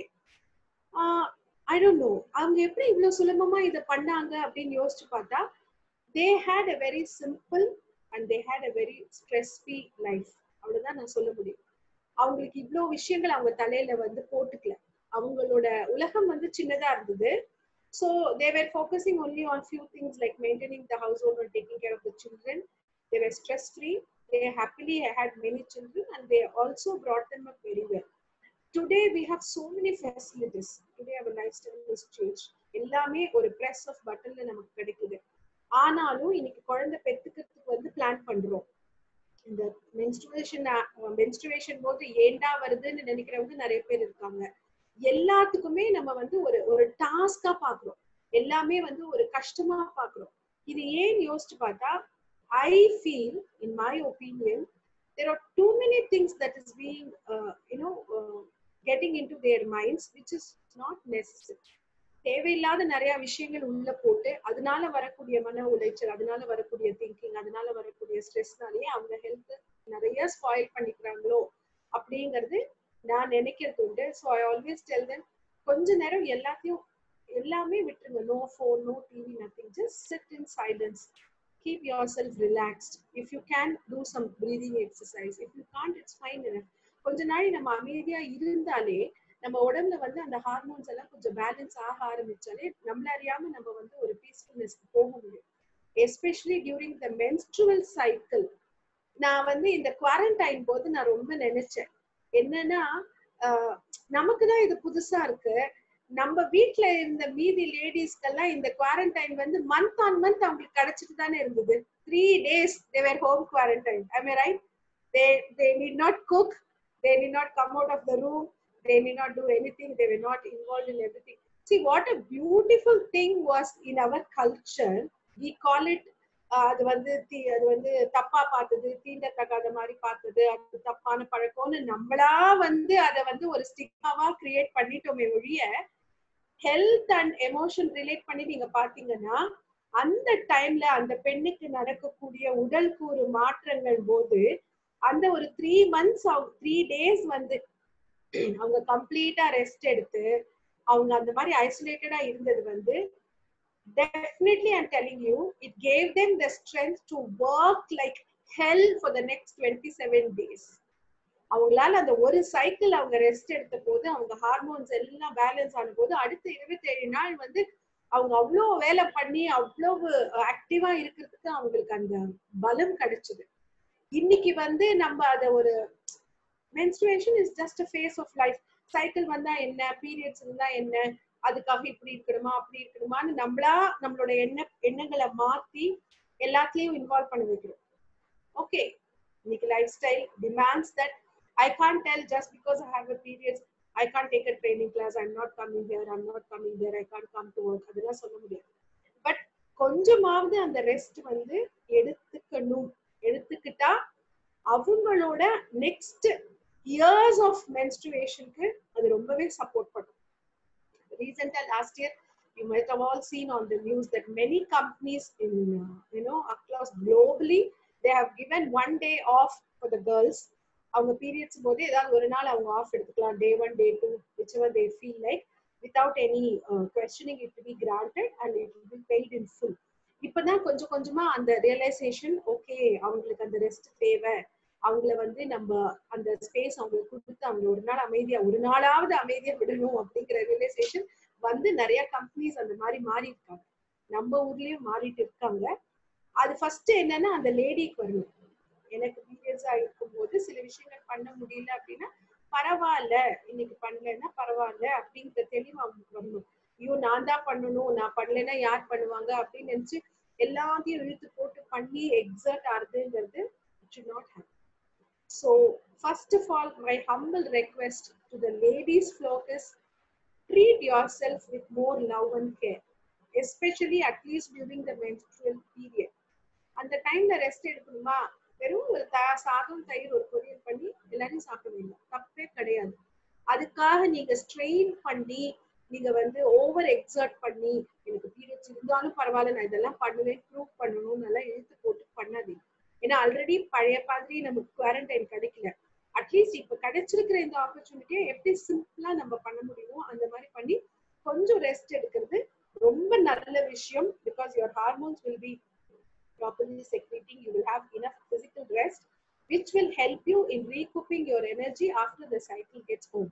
uh, I don't know அவங்க எப்படி இவ்வளவு சுலபமா இதை பண்ணாங்க அப்படின்னு யோசிச்சு பார்த்தா they had a very simple and they had a very stress free life. அவ்வளவுதான் நான் சொல்ல முடியும். அவங்களுக்கு இவ்வளவு விஷயங்கள் அவங்க தலையில வந்து போட்டுக்கல. அவங்களோட உலகம் வந்து சின்னதா இருந்தது. so they were focusing only on few things like maintaining the household and taking care of the children. They were stress free, they happily had many children and they also brought them up very well. Today we have so many facilities. Today our lifestyle has changed. எல்லாமே ஒரு press of buttonல நமக்கு கிடைக்குது. ஆனாலும் இன்னைக்கு குழந்தை பெத்துக்கிறதுக்கு வந்து பிளான் பண்றோம். இந்த மென்ஸ்ட்ருவேஷன் மென்ஸ்ட்ருவேஷன் போது ஏண்டா வருதுன்னு நினைக்கிறவங்க நிறைய பேர் இருக்காங்க. எல்லாத்துக்குமே நம்ம வந்து ஒரு ஒரு டாஸ்கா பாக்குறோம், எல்லாமே வந்து ஒரு கஷ்டமா பாக்குறோம். இது ஏன் யோசிச்சு பார்த்தா I feel, in my opinion, there are too many things that is being uh, you know uh, getting into their minds which is not necessary. தேவையில்லாத நிறைய விஷயங்கள் உள்ள போட்டு அதனால வரக்கூடிய மன உளைச்சல், அதனால வரக்கூடிய திங்கிங், அதனால வரக்கூடிய ஸ்ட்ரெஸ்னாலேயே அவங்க ஹெல்த் நிறைய ஸ்பாயில் பண்ணிக்கிறாங்களோ அப்படிங்கிறது நான் நினைக்கிறது உண்டு. So I always tell them, கொஞ்ச நேரம் எல்லாத்தையும் எல்லாமே விட்டுருங்க. No phone, no TV, nothing. Just sit in silence, keep yourself relaxed. If you can, do some breathing exercise. If you can't, it's fine enough. கொஞ்ச நாள் நம்ம அமைதியா இருந்தாலே நம்ம உடம்புல வந்து அந்த ஹார்மோன்ஸ் எல்லாம் கொஞ்சம் பேலன்ஸ் ஆக ஆரம்பிச்சாலே நம்மள அறியாம நம்ம வந்து ஒரு பீஸ்ஃபுல்னஸ்க்கு போக முடியும். Especially during the menstrual cycle. நான் வந்து இந்த குவாரண்டைன் போது நான் ரொம்ப நினைச்சேன் என்னன்னா, நமக்குதான் இது புதுசா இருக்கு. நம்ம வீட்டுல இருந்த மீதி லேடிஸ்க்கெல்லாம் இந்த குவாரண்டைன் வந்து மந்த் ஆன் மந்த் அவங்களுக்கு கிடைச்சிட்டு தானே இருந்தது. Three days they were home quarantine. Am I right? They they need not cook, they need not come out of the room, they need not do anything, they were not involved in everything. See what a beautiful thing was in our culture. We call it அது வந்து அது வந்து தப்பா பார்த்தது, தீண்டத்தகாத மாதிரி பார்த்தது, அது தப்பான பழக்கம்னு நம்மளா வந்து அதை வந்து ஒரு ஸ்டிக்மாவா கிரியேட் பண்ணிட்டோமே ஒழிய ஹெல்த் அண்ட் எமோஷன் ரிலேட் பண்ணி நீங்க பாத்தீங்கன்னா அந்த டைம்ல அந்த பெண்ணுக்கு நடக்கக்கூடிய உடல் கூறு மாற்றங்கள் போது அந்த ஒரு த்ரீ மந்த்ஸ் த்ரீ டேஸ் வந்து அவங்க கம்ப்ளீட்டா ரெஸ்ட் எடுத்து அவங்க அந்த மாதிரி ஐசோலேட்டடா இருந்தது வந்து definitely I'm telling you, it gave them the strength to work like hell for the next twenty-seven days. அவங்களால அந்த ஒரு சைக்கிள் அவங்க ரெஸ்ட் எடுத்த போது அவங்க ஹார்மோன்ஸ் எல்லாம் பேலன்ஸ் ஆன போது அடுத்த இருபத்தி ஏழு நாள் வந்து அவங்க அவ்வளோ வேலை பண்ணி அவ்வளவு ஆக்டிவா இருக்கிறதுக்கு அவங்களுக்கு அந்த பலம் கிடைச்சது. இன்னைக்கு வந்து நம்ம அத ஒரு menstruation is just a phase of life. Cycle வந்தா என்ன, பீரியட்ஸ் இருந்தா என்ன, அதுக்காக இப்படி இருக்கணுமா அப்படி இருக்கணுமான்னு நம்மளா நம்மளோட எண்ண எண்ணங்களை மாத்தி எல்லாத்தையும் இன்வால்வ் பண்ண வைக்கிறோம். ஓகே, இன்னைக்கு lifestyle demands that I can't tell just because I have a period I can't take a training class, I'm not coming here, I'm not coming there, I can't come to work. அதெல்லாம் சொல்ல முடியாது. பட் கொஞ்சமாவது அந்த ரெஸ்ட் வந்து எடுத்துக்கணும். எடுத்துக்கிட்டா அவங்களோட நெக்ஸ்ட் இயர்ஸ் ஆஃப் மென்ஸ்ட்ருவேஷனுக்கு அது ரொம்பவே சப்போர்ட் பண்ணும். Recently last year you might have all seen on the news that many companies in uh, you know across globally they have given one day off for the girls. அவங்க பீரியட்ஸ் போது ஏதாவது ஒரு நாள் அவங்க ஆஃப் எடுத்துக்கலாம், day one day two whichever they feel like, without any uh, questioning it to be granted and it will be paid in full. இப்பதான் கொஞ்சம் கொஞ்சமா அந்த ரியலைசேஷன், ஓகே அவங்களுக்கு அந்த ரெஸ்ட் தேவை, அவங்கள வந்து நம்ம அந்த ஸ்பேஸ் அவங்களுக்கு கொடுத்து அவங்க ஒரு நாள் அமைதியா ஒரு நாளாவது அமைதியா விடணும் அப்படிங்கிற ரியலைசேஷன் வந்து நிறைய கம்பெனிஸ் அந்த மாதிரி மாறி இருக்காங்க. நம்ம ஊர்லயும் மாறிட்டு இருக்காங்க. அது ஃபர்ஸ்ட் என்னன்னா அந்த லேடிக்கு வரணும். எனக்கு பீரியட்ஸா இருக்கும் போது சில விஷயங்கள் பண்ண முடியல அப்படின்னா பரவாயில்ல, இன்னைக்கு பண்ணலன்னா பரவாயில்ல அப்படிங்கிற தெளிவு அவங்களுக்கு வரணும். ஐயோ நான் தான் பண்ணணும், நான் பண்ணலைன்னா யார் பண்ணுவாங்க அப்படின்னு நினைச்சு எல்லாத்தையும் இழுத்து போட்டு பண்ணி எக்ஸர்ட் ஆகுதுங்கிறது should not happen. So first of all, my humble request to the ladies flock is treat yourself with more love and care, especially at least during the menstrual period. அந்த டைம்ல ரெஸ்ட் எடுக்கணுமா, வெறும் ஒரு சாதம் தயிர் ஒரு பொரியல் பண்ணி எல்லாரையும் சாப்பிட வேண்டாம், தப்பே கிடையாது. அதுக்காக நீங்க ஸ்ட்ரெயின் பண்ணி நீங்க வந்து ஓவர் எக்ஸர்ட் பண்ணி எனக்கு பீரியட்ஸ் இருந்தாலும் பரவாயில்ல நான் இதெல்லாம் பண்ணுவேன் ப்ரூவ் பண்ணணும் நல்லா இழுத்து போட்டு பண்ணாதீங்க. ஏன்னா ஆல்ரெடி பழைய மாதிரி நமக்கு குவாரண்டைன் கிடைக்கல. அட்லீஸ்ட் இப்ப கிடைச்சிருக்கிற இந்த ஆப்பர்ச்சுனிட்டியை எப்படி சிம்பிளா நம்ம பண்ண முடியுமோ அந்த மாதிரி பண்ணி கொஞ்சம் ரெஸ்ட் எடுக்கிறது ரொம்ப நல்ல விஷயம். Because your hormones will be properly secreting, you will have enough physical rest which will help you in recouping your energy after the cycle gets over.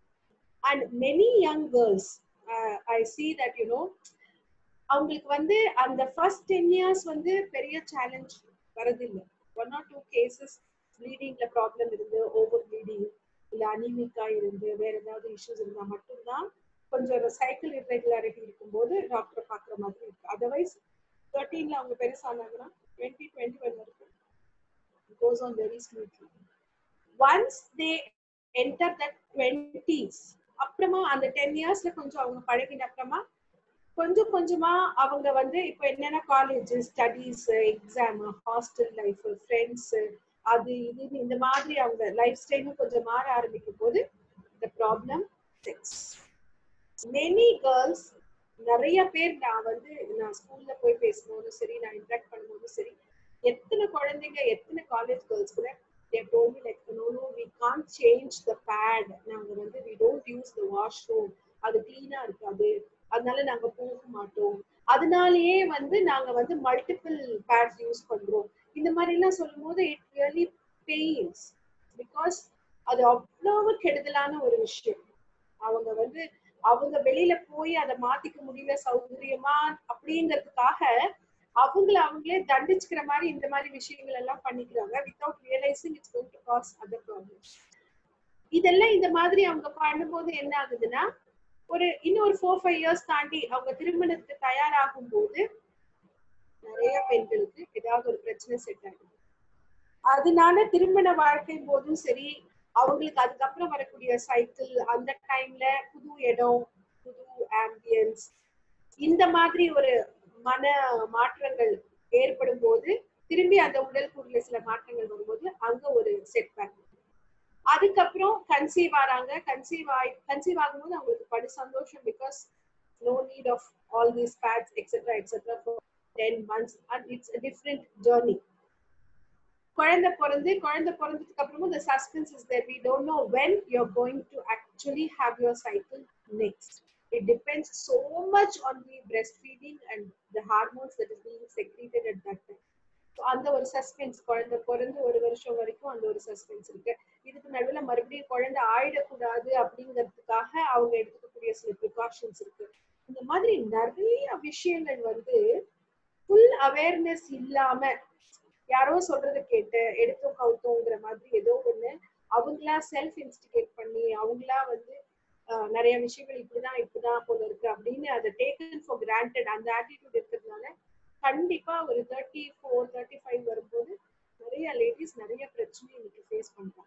And many young girls uh, I see that you know அவங்களுக்கு வந்து அந்த ஃபர்ஸ்ட் டென் இயர்ஸ் வந்து பெரிய சேலஞ்ச் வரதில்லை. ஒன் ஆர் டூ கேசஸ் ப்ளீடிங்ல ப்ராப்ளம் இருந்து ஓவர் ப்ளீடிங் இல்லை அனிமிக்கா இருந்து வேற ஏதாவது இஷ்யூஸ் இருந்தால் மட்டும்தான் கொஞ்சம் சைக்கிள் இர்ரெகுலாரிட்டி இருக்கும்போது டாக்டரை பார்க்குற மாதிரி இருக்கு. அதர்வைஸ் தேர்ட்டீன்ல அவங்க பெருசானாங்கன்னா டுவெண்ட்டி டுவெண்ட்டி ஒன் வரைக்கும் goes on very smoothly. Once they enter that twenties, அப்புறமா அந்த டென் இயர்ஸ்ல கொஞ்சம் அவங்க பழகின அப்புறமா கொஞ்சம் கொஞ்சமா அவங்க வந்து இப்போ என்னென்ன college studies exam hostel life friends அது இது இந்த மாதிரி அவங்க லைஃப் ஸ்டைலும் கொஞ்சம் மாற ஆரம்பிக்கும் போது the problem sex. Many girls, நிறைய பேர் நான் வந்து நான் ஸ்கூல்ல போய் பேசும்போதும் சரி நான் இன்ட்ராக்ட் பண்ணும்போதும் சரி எத்தனை குழந்தைங்க எத்தனை காலேஜ் கேர்ள்ஸ் கூட they told me like no no we can't change the pad, நாங்க வந்து we don't use the washroom, அது கிளீனா இருக்காது அதனால நாங்க போக மாட்டோம், அதனாலயே வந்து நாங்க வந்து மல்டிபிள் பேட்ஸ் யூஸ் பண்றோம். இந்த மாதிரி எல்லாம் சொல்லும் போது இட் ரியலி பெயின்ஸ். பிகாஸ் அது அவ்வளவு கெடுதலான ஒரு விஷயம். அவங்க வந்து அவங்க வெளியில போய் அதை மாத்திக்க முடியல சௌகரியமா அப்படிங்கிறதுக்காக அவங்கள அவங்களே தண்டிச்சுக்கிற மாதிரி இந்த மாதிரி விஷயங்கள் எல்லாம் பண்ணிக்கிறாங்க without realising it's going to cause other problems. இதெல்லாம் இந்த மாதிரி அவங்க பண்ணும்போது என்ன ஆகுதுன்னா ஒரு இன்னொரு ஃபோர் ஃபைவ் இயர்ஸ் தாண்டி அவங்க திருமணத்துக்கு தயாராகும் போது நிறைய பெண்களுக்கு ஏதாவது ஒரு பிரச்சனை செட் ஆகுது. அதனால திருமண வாழ்க்கை போதும் சரி அவங்களுக்கு அதுக்கப்புறம் வரக்கூடிய சைக்கிள் அந்த டைம்ல புது இடம் புது ஆம்பியன்ஸ் இந்த மாதிரி ஒரு மன மாற்றங்கள் ஏற்படும் போது திரும்பி அந்த உடல் கூறுல சில மாற்றங்கள் வரும்போது அங்க ஒரு செட் பேக். அதுக்கப்புறம் கன்சீவ் ஆறாங்க. கன்சீவ் ஆகி கன்சீவ் ஆகும்போது அவங்களுக்கு படு சந்தோஷம். Because no need of all these pads etcetera etcetera for ten months and it's different journey. குழந்தை பிறந்து குழந்தை பிறந்ததுக்கு அப்புறமும் the suspense is there. We don't know when you're going to actually have your cycle next. It depends so much on the breastfeeding and the hormones that is being secreted at that time. So அந்த ஒரு சஸ்பென்ஸ் குழந்தை பிறந்து ஒரு வருஷம் வரைக்கும் அந்த ஒரு சஸ்பென்ஸ் இருக்கு. இதுக்கு நடுவில் மறுபடியும் குழந்தை ஆயிடக்கூடாது அப்படிங்கிறதுக்காக அவங்க எடுத்துக்கக்கூடிய சில ப்ரிகாஷன்ஸ் இருக்கு. இந்த மாதிரி நிறைய விஷயங்கள் வந்து ஃபுல் அவேர்னஸ் இல்லாம யாரோ சொல்றதை கேட்டு எடுத்தோம் கவுத்தோங்கிற மாதிரி ஏதோ ஒண்ணு அவங்களா செல்ஃப் இன்ஸ்டிகேட் பண்ணி அவங்களா வந்து நிறைய விஷயங்கள் இப்படிதான் இப்படிதான் போல இருக்கு அப்படின்னு அதை டேக்கன் ஃபார் கிராண்டட் அந்த ஆட்டிடியூட் இருக்கிறதுனால கண்டிப்பா ஒரு தேர்ட்டி ஃபோர் தேர்ட்டி ஃபைவ் வரும்போது நிறைய லேடிஸ் நிறைய பிரச்சனை இன்னைக்கு ஃபேஸ் பண்றாங்க.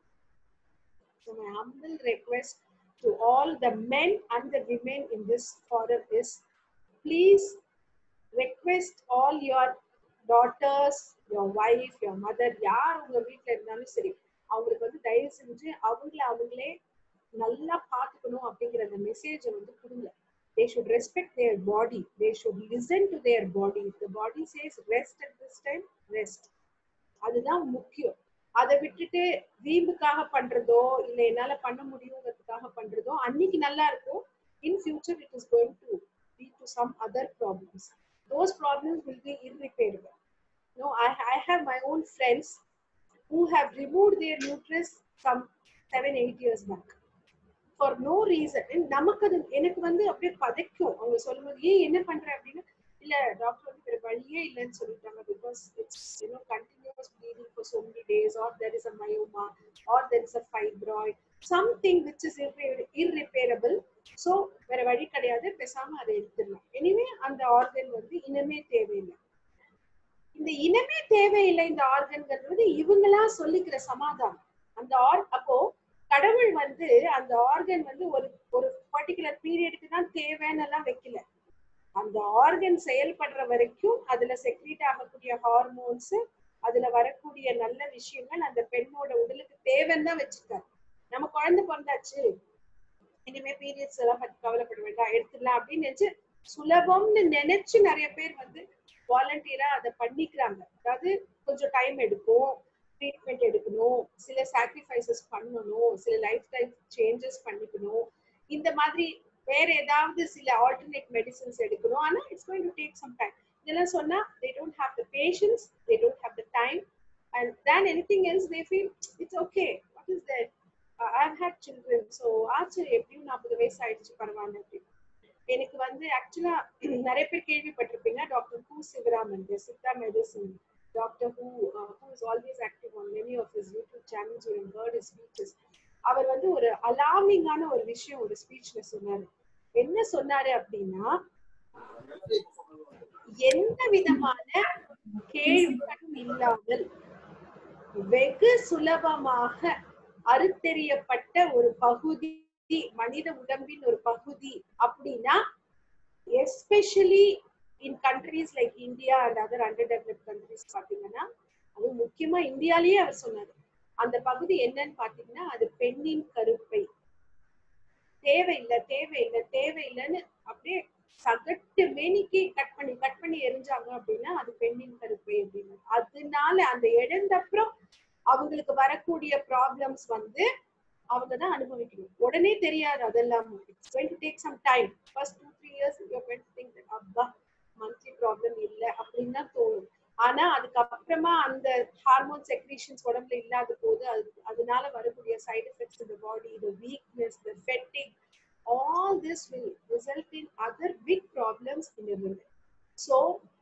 So my humble request to all the men and the women in this forum is please request all your daughters, your wife, your mother, யார் உங்க வீட்டுல இருந்தாலும் சரி, அவங்களுக்கு வந்து தயவு செஞ்சு அவங்கள அவங்களே நல்லா பாத்துக்கணும் அப்படிங்கிற அந்த மெசேஜை வந்து கொடுங்க. They should respect their body. They should listen to their body. If the body says rest at this time, rest. அதுதான் முக்கியம். அதை விட்டுட்டு வீம்புக்காக பண்றதோ இல்ல என்னால பண்ண முடியுங்கிறதுக்காக பண்றதோ அன்னைக்கு நல்லா இருக்கும். In future it is going to lead to some other problems. Those problems will be irreparable. No, I, I have my own friends who have removed their uterus some seven, eight years back. For no reason. நமக்கு அது எனக்கு வந்து அப்படியே பதைக்கும் அவங்க சொல்லும்போது, ஏன் என்ன பண்ற அப்படின்னா, இல்ல டாக்டர் வந்து வேற வழியே இல்லைன்னு சொல்லிட்டாங்க. Because it's, you know, continuous bleeding for so many days, or there is a myoma, or there is a fibroid, something which is irreparable. So வேற வழி கிடையாது, பேசாம அதை எடுத்துடலாம். எனிவே அந்த ஆர்கன் வந்து இனமே தேவையில்லை. இந்த இனமே தேவையில்லை இந்த ஆர்கன்கள் வந்து இவங்களா சொல்லிக்கிற சமாதானம். அந்த ஆர் அப்போ கடவுள் வந்து அந்த ஆர்கன் வந்து ஒரு ஒரு பர்டிகுலர் பீரியடுக்கு தான் தேவைன்னு எல்லாம் வைக்கல. அந்த ஆர்கன் செயல்படுற வரைக்கும் அதுல செக்ரீட் ஆகக்கூடிய ஹார்மோன்ஸ், அதுல வரக்கூடிய நல்ல விஷயங்கள் அந்த பெண்ணோட உடலுக்கு தேவைன்னு தான் வச்சிருக்காரு. நம்ம குழந்தை பிறந்தாச்சு, இனிமே பீரியட்ஸ் எல்லாம் பத்தி கவலைப்பட வேண்டாம், எடுத்துடலாம் அப்படின்னு நினைச்சு சுலபம்னு நினைச்சு நிறைய பேர் வந்து வாலண்டியரா அதை பண்ணிக்கிறாங்க. அதாவது கொஞ்சம் டைம் எடுக்கும், ட்ரீட்மெண்ட் எடுக்கணும், சில சாக்ரிஃபைசஸ் பண்ணணும், சில லைஃப் ஸ்டைல் சேஞ்சஸ் பண்ணிக்கணும், இந்த மாதிரி வேற ஏதாவது சில ஆல்டர்னேட் மெடிசன்ஸ் எடுக்கணும். ஆனா it's going to take some time. இதெல்லாம் சொன்னா they don't have the patience, they don't have the time, and than anything else they feel it's okay. What is that? uh, I've had children, so ஆச்சு எப்படியும் நாற்பது வயசு ஆயிடுச்சு பரவாயில்ல. எனக்கு வந்து ஆக்சுவலா நிறைய பேர் கேள்விப்பட்டிருப்பீங்க, doctor Ku Sivaraman, Siddha medicine doctor who uh, who is always active on many of his YouTube channels. You have heard his speeches. அவர் வந்து ஒரு அலார்மிங்கான ஒரு விஷயம் ஒரு ஸ்பீச்ல சொன்னாரு. என்ன சொன்னாரு அப்படின்னா, எந்த விதமான கேள்விகளும் இல்லாமல் வெகு சுலபமாக அறுத்தெறியப்பட்ட ஒரு பகுதி மனித உடம்பின் ஒரு பகுதி அப்படின்னா, especially in countries like India and other underdeveloped countries பாத்தீங்கன்னா, அது முக்கியமா இந்தியாலேயே அவர் சொன்னாரு. அந்த பகுதி என்னன்னு பாத்தீங்கன்னா, அது பெண்ணின் கருப்பை. தேவையில்லை தேவையில்லை தேவையில்லைன்னு அப்படியே சகட்டு மேனிக்கு கட் பண்ணி கட் பண்ணி எரிஞ்சாங்க அப்படின்னா அது பெண்ணின் கருப்பை அப்படின்னு. அதனால அந்த இழந்தப்புறம் அவங்களுக்கு வரக்கூடிய ப்ராப்ளம்ஸ் வந்து அவங்கதான் அனுபவிக்கணும். உடனே தெரியாது அதெல்லாம். It's going to take some time. First two three years you're going to think that அப்பா மந்த்லி ப்ராப்ளம் இல்லை அப்படின்னு தான் தோணும். ஆனா அதுக்கப்புறமா அந்த ஹார்மோன் செக்ரீஷன்ஸ் உடம்புல இல்லாத போது அது அதனால வரக்கூடிய side effects in the body, the weakness, the fatigue, all this will result in other big problems in a woman. So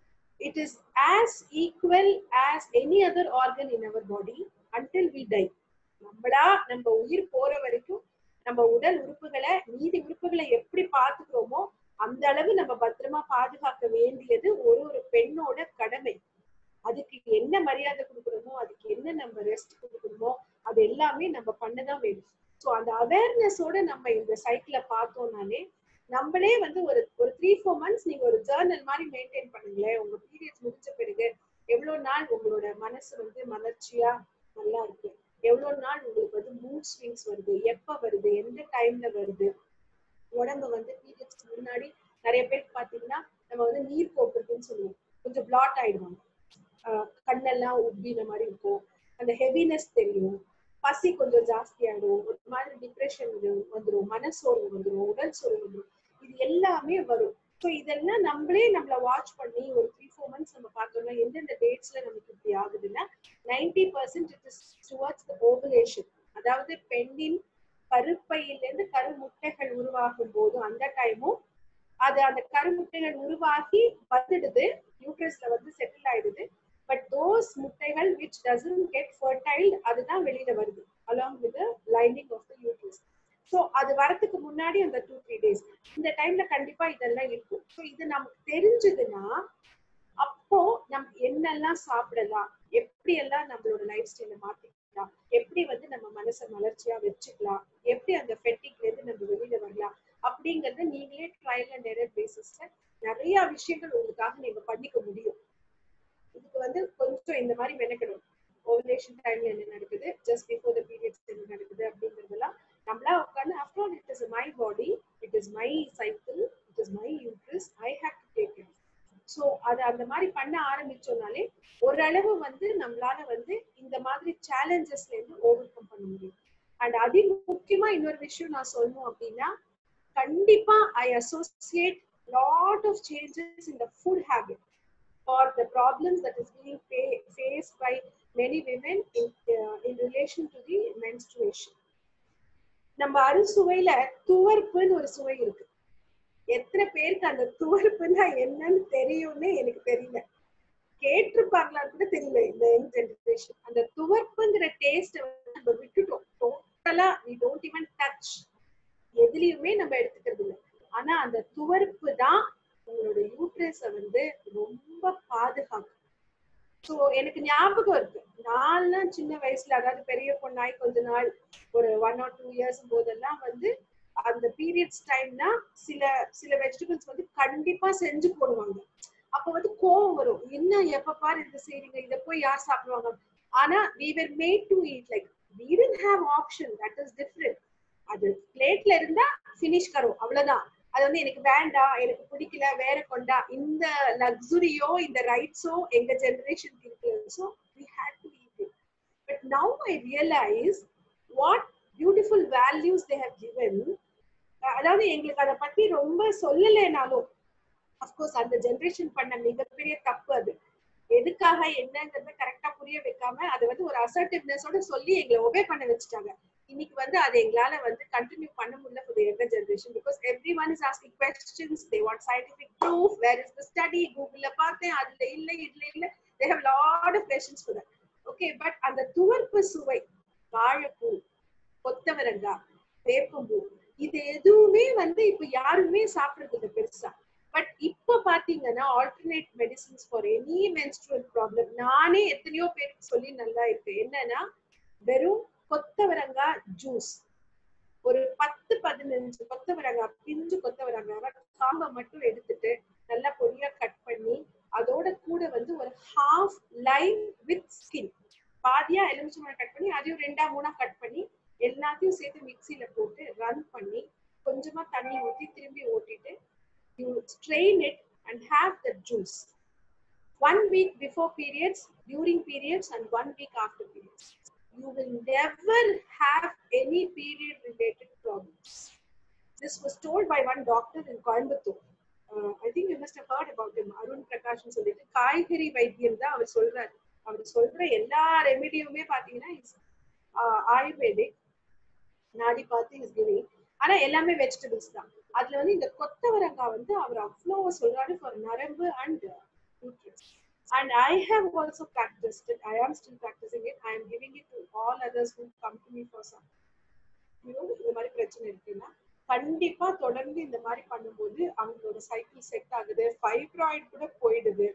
it is as equal as any other organ in our body until we die. நம்மளா நம்ம உயிர் போற வரைக்கும் நம்ம உடல் உறுப்புகளை மீதி உறுப்புகளை எப்படி பார்த்துக்கிறோமோ அந்த அளவு நம்ம பத்திரமா பாதுகாக்க வேண்டியது ஒரு ஒரு பெண்ணோட கடமை. அதுக்கு என்ன மரியாதை கொடுக்கணுமோ, அதுக்கு என்ன நம்ம ரெஸ்ட் கொடுக்கணுமோ, அது எல்லாமே நம்ம பண்ணதான் வேணும். ஸோ அந்த அவேர்னஸோட நம்ம இந்த சைக்கிளை பார்த்தோம்னாலே நம்மளே வந்து ஒரு ஒரு த்ரீ ஃபோர் மந்த்ஸ் நீங்க ஒரு ஜேர்னல் மாதிரி மெயின்டைன் பண்ணுங்களேன். உங்க பீரியட்ஸ் முடிச்ச பிறகு எவ்வளவு நாள் உங்களோட மனசு வந்து மலர்ச்சியா நல்லா இருக்கு, எவ்வளவு நாள் உங்களுக்கு வந்து மூட் ஸ்விங்ஸ் வருது, எப்ப வருது, எந்த டைம்ல வருது, உடம்பு வந்து பீரியட்ஸ்க்கு முன்னாடி நிறைய பேருக்கு பாத்தீங்கன்னா நம்ம வந்து நீர் போக்குறதுன்னு சொல்லுவோம், கொஞ்சம் பிளாட் ஆயிடுவாங்க, ஆஹ் கண்ணெல்லாம் உப்பின மாதிரி இருக்கும், அந்த ஹெவினஸ் தெரியும், பசி கொஞ்சம் ஜாஸ்தி ஆயிடும், ஒரு மாதிரி டிப்ரெஷன் வந்துடும், மனசோர்வு வந்துடும், உடல் சோர்வு வந்துடும், இது எல்லாமே வரும். ஸோ இதெல்லாம் நம்மளே நம்மள வாட்ச் பண்ணி ஒரு த்ரீ ஃபோர் மந்த்ஸ் நம்ம பார்த்தோம்னா எந்தெந்த டேட்ஸ்ல நமக்கு இப்படி ஆகுதுன்னா ninety percent it is towards the ovulation. அதாவது பெண்ணின் கருப்பையிலிருந்து கருமுட்டைகள் உருவாகும் போது அந்த டைமும் அது அந்த கருமுட்டைகள் உருவாகி வந்துடுது, யூட்ரஸ்ல வந்து செட்டில் ஆயிடுது. பட் தோஸ் முட்டைகள் which doesn't get fertile அதுதான் வெளியில வருது along with the lining of the uterus. So அது வரதுக்கு முன்னாடி அந்த டூ த்ரீ டேஸ் இந்த டைம்ல கண்டிப்பா இதெல்லாம் இருக்கும். ஸோ இது நமக்கு தெரிஞ்சதுன்னா அப்போ நம்ம என்னெல்லாம் சாப்பிடலாம், எப்படி எல்லாம் நம்மளோட லைஃப் ஸ்டைல மாத்திக்கலாம், எப்படி வந்து நம்ம மனசை மலர்ச்சியா வச்சுக்கலாம், எப்படி அந்த ஃபெட்டிக்ல இருந்து நம்ம வெளியில வரலாம் அப்படிங்கறத நீங்களே ட்ரையல் அண்ட் எரர் பேசிஸ்ல நிறைய விஷயங்கள் உங்களுக்காக நீங்க பண்ணிக்க முடியும். இதுக்கு வந்து கொஞ்சம் இந்த மாதிரி மெனக்கணும். ஓவலேஷன் டைம்ல என்ன நடக்குது, ஜஸ்ட் பிஃபோர் த பீரியட்ஸ் என்ன நடக்குது அப்படிங்கறதெல்லாம் நம்மளா உட்காந்து after all it is my body, it is my cycle, it is my uterus, I have to take care. So அது அந்த மாதிரி பண்ண ஆரம்பிச்சோம்னாலே ஓரளவு வந்து நம்மளால வந்து இந்த மாதிரி சேலஞ்சஸ்ல இருந்து ஓவர் கம் பண்ண முடியும். அண்ட் அதி முக்கியமா இன்னொரு விஷயம் நான் சொல்லணும் அப்படின்னா, கண்டிப்பா I associate lot of changes in the food habit for the problems that is being fa- faced by many women in, uh, in relation to the menstruation. நம்ம அறுசுவையில துவர்ப்புன்னு ஒரு சுவை இருக்கு. எத்தனை பேருக்கு அந்த துவர்ப்புன்னா என்னன்னு தெரியும்னு எனக்கு தெரியல, கேட்டிருப்பாங்களா கூட தெரியல இந்த யங் ஜெனரேஷன். அந்த துவர்ப்புங்கிற டேஸ்ட் நம்ம விட்டுட்டோம் டோட்டலா. we don't even touch, எதுலயுமே நம்ம எடுத்துக்கிறது இல்லை. ஆனா அந்த துவர்ப்பு தான் உங்களோட யூட்ரஸ வந்து ரொம்ப பாதுகாக்கும். ஸோ எனக்கு ஞாபகம் இருக்கு, நான்லாம் சின்ன வயசுல, அதாவது பெரிய பொண்ணாய் கொஞ்ச நாள் ஒரு ஒன் ஆர் டூ இயர்ஸ் போதெல்லாம் வந்து அந்த பீரியட்ஸ் டைம்னா சில சில வெஜிடபிள்ஸ் வந்து கண்டிப்பா செஞ்சு போடுவாங்க. அப்ப வந்து கோவம் வரும், என்ன எப்ப பாரு இதை செய்றீங்க, இதை போய் யார் சாப்பிடுவாங்க. ஆனா we were made to eat, like we didn't have option, that is different. அது பிளேட்ல இருந்தா finish கரும், அவ்வளவுதான். அது வந்து எனக்கு வேண்டாம், எனக்கு பிடிக்கல, வேற கொண்டா, இந்த லக்ஸுரியோ இந்த ரைட்ஸோ எங்க ஜெனரேஷனுக்கு இருக்கு. So we had to eat it. But now I realize what beautiful values they have given. அதாவது எங்களுக்கு அதை பத்தி ரொம்ப சொல்லலைனாலும் அஃப்கோர்ஸ் அந்த ஜெனரேஷன் பண்ண மிகப்பெரிய தப்பு அது. எதுக்காக என்னங்கறத கரெக்டா புரிய வைக்காம அதை வந்து ஒரு அசர்ட்டிவ்னஸோட சொல்லி எங்களை ஒபே பண்ண வச்சுட்டாங்க. இன்னைக்கு வந்து அதை எங்களால வந்து கண்டினியூ பண்ண முடியல for the younger generation, because everyone is asking questions, they want scientific proof, where is the study, கூகுள்ல பார்த்தேன், அதுல இல்ல இதுல இல்ல, they have lot of questions for that. Okay, but அந்த துவர்ப்பு சுவை, வாழைப்பூ, கொத்தவரங்காய், வேப்பம்பூ, இது எதுவுமே வந்து இப்ப யாருமே சாப்பிடுறது இல்லை பெருசா. பட் இப்ப பாத்தீங்கன்னா alternate medicines for any menstrual problem நானே எத்தனையோ பேருக்கு சொல்லி நல்லா இருக்கு. என்னன்னா வெறும் கொத்தவரங்காய் ஜூஸ், ஒரு பத்து பதினஞ்சு கொத்தவரங்காய், பிஞ்சு கொத்தவரங்காய் காம்பை மட்டும் எடுத்துட்டு நல்லா பொடியா கட் பண்ணி அதோட கூட வந்து ஒரு ஹாஃப் லைம் வித் ஸ்கின், பாதியா எலுமிச்சம்பழம் கட் பண்ணி அதையும் ரெண்டா மூணா கட் பண்ணி எல்லாத்தையும் சேர்த்து மிக்சியில போட்டு ரன் பண்ணி கொஞ்சமா தண்ணி ஊற்றி திரும்பி ஓட்டிட்டு you strain it and have the juice. One week before periods, during periods, and one week after periods. You will never have any period related problems. This was told by one doctor in Coimbatore. Uh, I think you must have heard about him. Arun Prakash சொல்லிட்டு காய்கறி வைத்தியம் தான் அவர் சொல்றாரு. அவர் சொல்ற எல்லா ரெமிடியுமே பாத்தீங்கன்னா ஆயுர்வேதிக், நாடி பார்த்து இஸ் கிவிங், ஆனா எல்லாமே வெஜிடபிள்ஸ் தான். அதுல வந்து இந்த கொத்தவரங்காய் வந்து அவர் அவ்வளோ சொல்றாரு ஃபார் நரம்பு and nutrition. And I have also practiced it. I am still practicing it. I am giving it to all others who come to me for some, you know, இந்த மாதிரி பிரச்சனை இருக்குன்னா கண்டிப்பா தொடர்ந்து இந்த மாதிரி பண்ணும்போது அவங்களோட சைக்கிள் செட் ஆகுது, ஃபைப்ராய்டு கூட போயிடுது,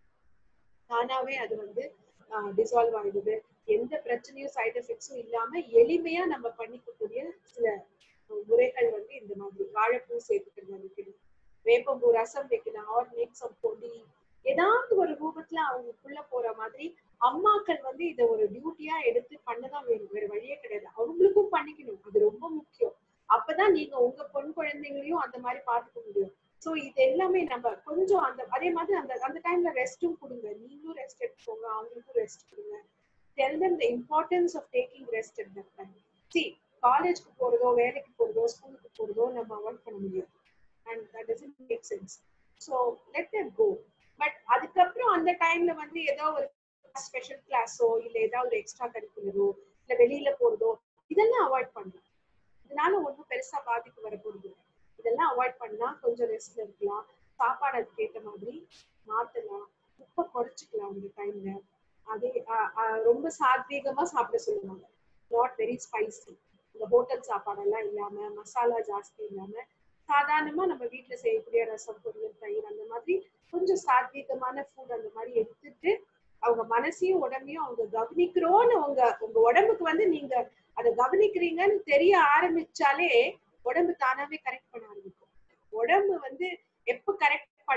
தானாவே அது வந்து டிசால்வ் ஆயிடுது, எந்த பிரச்சனையும் சைடு எஃபெக்ட்ஸும் இல்லாம எளிமையா நம்ம பண்ணிக்கக்கூடிய சில முறைகள் வந்து இந்த மாதிரி வாழைப்பூ சேர்த்துக்கிறது வைக்கணும், வேப்பம்பூ ரசம் வைக்கலாம், ஆர் மேக் சம் பொடி, ஏதாவது ஒரு ரூபத்துல அவங்களுக்குள்ள போற மாதிரி அம்மாக்கள் வந்து இதை ஒரு டியூட்டியா எடுத்து பண்ணதான் வேணும், வேற வழியே கிடையாது. அவங்களுக்கும் பண்ணிக்கணும், அது ரொம்ப முக்கியம். அப்பதான் நீங்க உங்க பொன் குழந்தைங்களையும் அந்த மாதிரி பாத்துக்க முடியும். சோ இது எல்லாமே நம்ம கொஞ்சம் அந்த அதே மாதிரி அந்த அந்த டைம்ல ரெஸ்டும் கொடுங்க, நீங்களும் ரெஸ்ட் எடுத்துக்கோங்க, அவங்களுக்கும் ரெஸ்ட் கொடுங்க. Tell them the importance of taking rest at that time. See, காலேஜ்க்கு போறதோ வேலைக்கு போறதோ ஸ்கூலுக்கு போறதோ நம்ம அவாய்ட் பண்ண முடியாது, and that doesn't make sense. So let them go. But அதுக்கப்புறம் அந்த டைம்ல வந்து ஏதோ ஒரு ஸ்பெஷல் கிளாஸோ இல்ல ஏதாவது ஒரு எக்ஸ்ட்ரா கரிக்குலரோ இல்ல வெளியில போறதோ இதெல்லாம் அவாய்ட் பண்ணலாம். இதனால ஒன்றும் பெருசா பாதிப்பு வர போறது இல்லை. இதெல்லாம் அவாய்ட் பண்ணா கொஞ்சம் ரெஸ்ட்ல இருக்கலாம், சாப்பாடு அதுக்கு ஏற்ற மாதிரி மாத்தலாம், உப்பை குறைச்சிக்கலாம் அந்த டைம்ல. அதே ரொம்ப சாத்வீகமா சாப்பிட சொல்லுவாங்க, நாட் வெரி ஸ்பைசி. இந்த ஹோட்டல் சாப்பாடெல்லாம் இல்லாம மசாலா ஜாஸ்தி இல்லாம சாதாரணமா நம்ம வீட்டுல செய்யக்கூடிய ரசம், பொரியல், தயிர் அந்த மாதிரி கொஞ்சம் சாத்வீகமான ஃபுட் அந்த மாதிரி எடுத்துட்டு அவங்க மனசையும் உடம்பையும் அவங்க கவனிக்கிறோன்னு உங்க உங்க உடம்புக்கு வந்து நீங்க அதை கவனிக்கிறீங்கன்னு தெரிய ஆரம்பிச்சாலே உடம்பு தானாவே கரெக்ட் பண்ண ஆரம்பிக்கும். உடம்பு வந்து எப்ப கரெக்ட்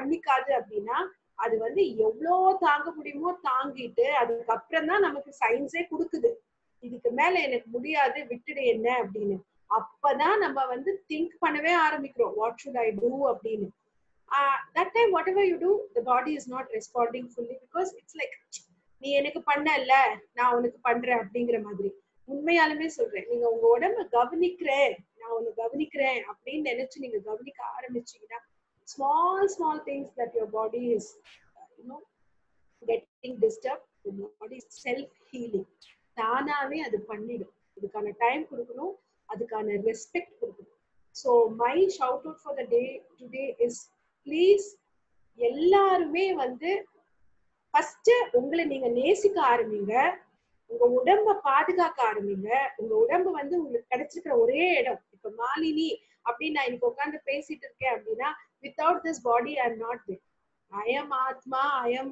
பண்ணிக்காது அப்படின்னா அது வந்து எவ்வளவு தாங்க முடியுமோ தாங்கிட்டு அதுக்கப்புறம் தான் நமக்கு சயின்ஸே கொடுக்குது இதுக்கு மேல எனக்கு முடியாது விட்டுடு என்ன அப்படின்னு. அப்பதான் நம்ம வந்து திங்க் பண்ணவே ஆரம்பிக்கிறோம் வாட் ஷுட் ஐ டூ அப்படின்னு. Uh, that time whatever you do the body is not responding fully because it's like நீ எனக்கு பண்ணல நான் உனக்கு பண்றேன் அப்படிங்கிற மாதிரி. உண்மையாலுமே சொல்றேன், நீங்க உங்க உடம்ப கவனிக்கிறேன் நான் உன்னை கவனிக்கிறேன் அப்படின்னு நினைச்சு நீங்க கவனிக்க ஆரம்பிச்சீங்கன்னா small small things that your body is you know getting disturbed, the body is self healing. தானாவே அது பண்ணிடும். இதுக்கான டைம் கொடுக்கணும், அதுக்கான ரெஸ்பெக்ட் கொடுக்கணும். So my shout out for the day today is please எல்லாருமே வந்து ஃபர்ஸ்ட் உங்களை நீங்க நேசிக்க ஆரம்பிங்க, உங்க உடம்ப பாதுகாக்க ஆரம்பிங்க. உங்க உடம்பு வந்து உங்களுக்கு கிடைச்சிருக்கிற ஒரே இடம். இப்ப மாலினி அப்படின்னு நான் இன்னைக்கு உட்காந்து பேசிட்டு இருக்கேன் அப்படின்னா without this body I am not there. I am ஆத்மா, I am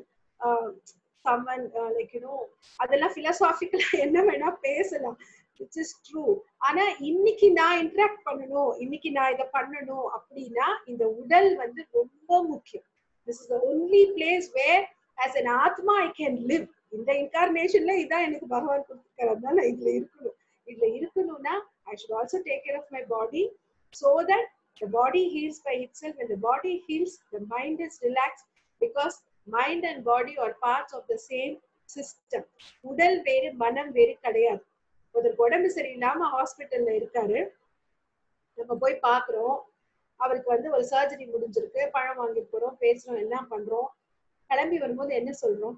someone like you know அதெல்லாம் பிலசாபிக்கலா என்ன வேணா பேசலாம், which is true. ஆனா இன்னைக்கு நான் இன்டராக்ட் பண்ணணும், இன்னைக்கு நான் இதை பண்ணணும் அப்படின்னா இந்த உடல் வந்து ரொம்ப முக்கியம். This is the only place where as an atma I can live. இந்த இன்கார்னேஷன்ல இதான் எனக்கு பகவான் கொடுத்துருக்காரு, நான் இதுல இருக்கணும். இதுல இருக்கணும்னா I should also take care of my body so that the body heals by itself. When the body heals, the mind is relaxed because mind and body are parts of the same system. உடல் வேறு மனம் வேறு கிடையாது. ஒருத்தருக்கு உடம்பு சரியில்லாம ஹாஸ்பிட்டல்ல இருக்காரு, நம்ம போய் பாக்குறோம், அவருக்கு வந்து ஒரு சர்ஜரி முடிஞ்சிருக்கு, பழம் வாங்கி போறோம், பேசுறோம், எல்லாம் பண்றோம். கிளம்பி வரும்போது என்ன சொல்றோம்?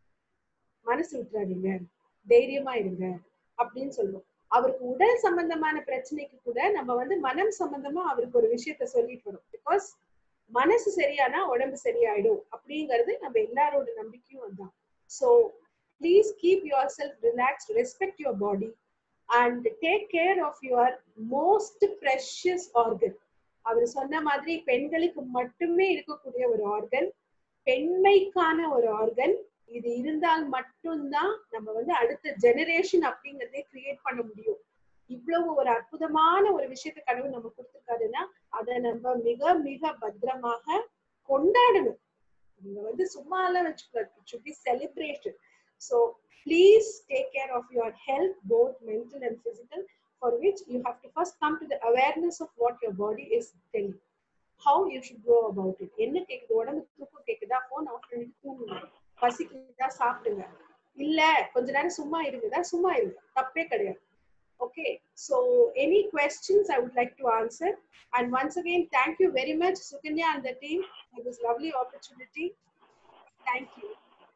மனசு விட்டுறாதீங்க, தைரியமா இருங்க அப்படின்னு சொல்றோம். அவருக்கு உடல் சம்பந்தமான பிரச்சனைக்கு கூட நம்ம வந்து மனம் சம்பந்தமா அவருக்கு ஒரு விஷயத்த சொல்லிட்டு வரோம். பிகாஸ் மனசு சரியானா உடம்பு சரியாயிடும் அப்படிங்கிறது நம்ம எல்லாரோட நம்பிக்கையும் அதுதான். So please keep yourself relaxed, respect your body and take care of your most precious organ. அவர் சொன்ன மாதிரி பெண்களுக்கு மட்டுமே இருக்கக்கூடிய ஒரு ஆர்கன், பெண்மைக்கான ஒரு ஆர்கன். இது இருந்தால் மட்டும்தான் நம்ம வந்து அடுத்த ஜெனரேஷன் அப்படிங்கறதே கிரியேட் பண்ண முடியும். இவ்வளவு ஒரு அற்புதமான ஒரு விஷயத்தை கடவுள் நம்ம கொடுத்துருக்காருன்னா அதை நம்ம மிக மிக பத்திரமாக கொண்டாடணும். நீங்க வந்து சும்மா எல்லாம் வச்சுக்கூடாது, it should be celebrated. So please take care of your health, both mental and physical, for which you have to first come to the awareness of what your body is telling, how you should go about it. என்ன கேக்குது? உடம்பு தூக்கம் கேக்குதா? போன் ஆஃப் பண்ணிட்டு தூங்குங்க. பசிக்குதா? சாப்பிடுங்க. இல்ல கொஞ்ச நேரம் சும்மா இருக்குதா? சும்மா இருங்க, தப்பே கிடையாது. Okay, so any questions I would like to answer, and once again thank you very much Sukanya and the team for this lovely opportunity. Thank you.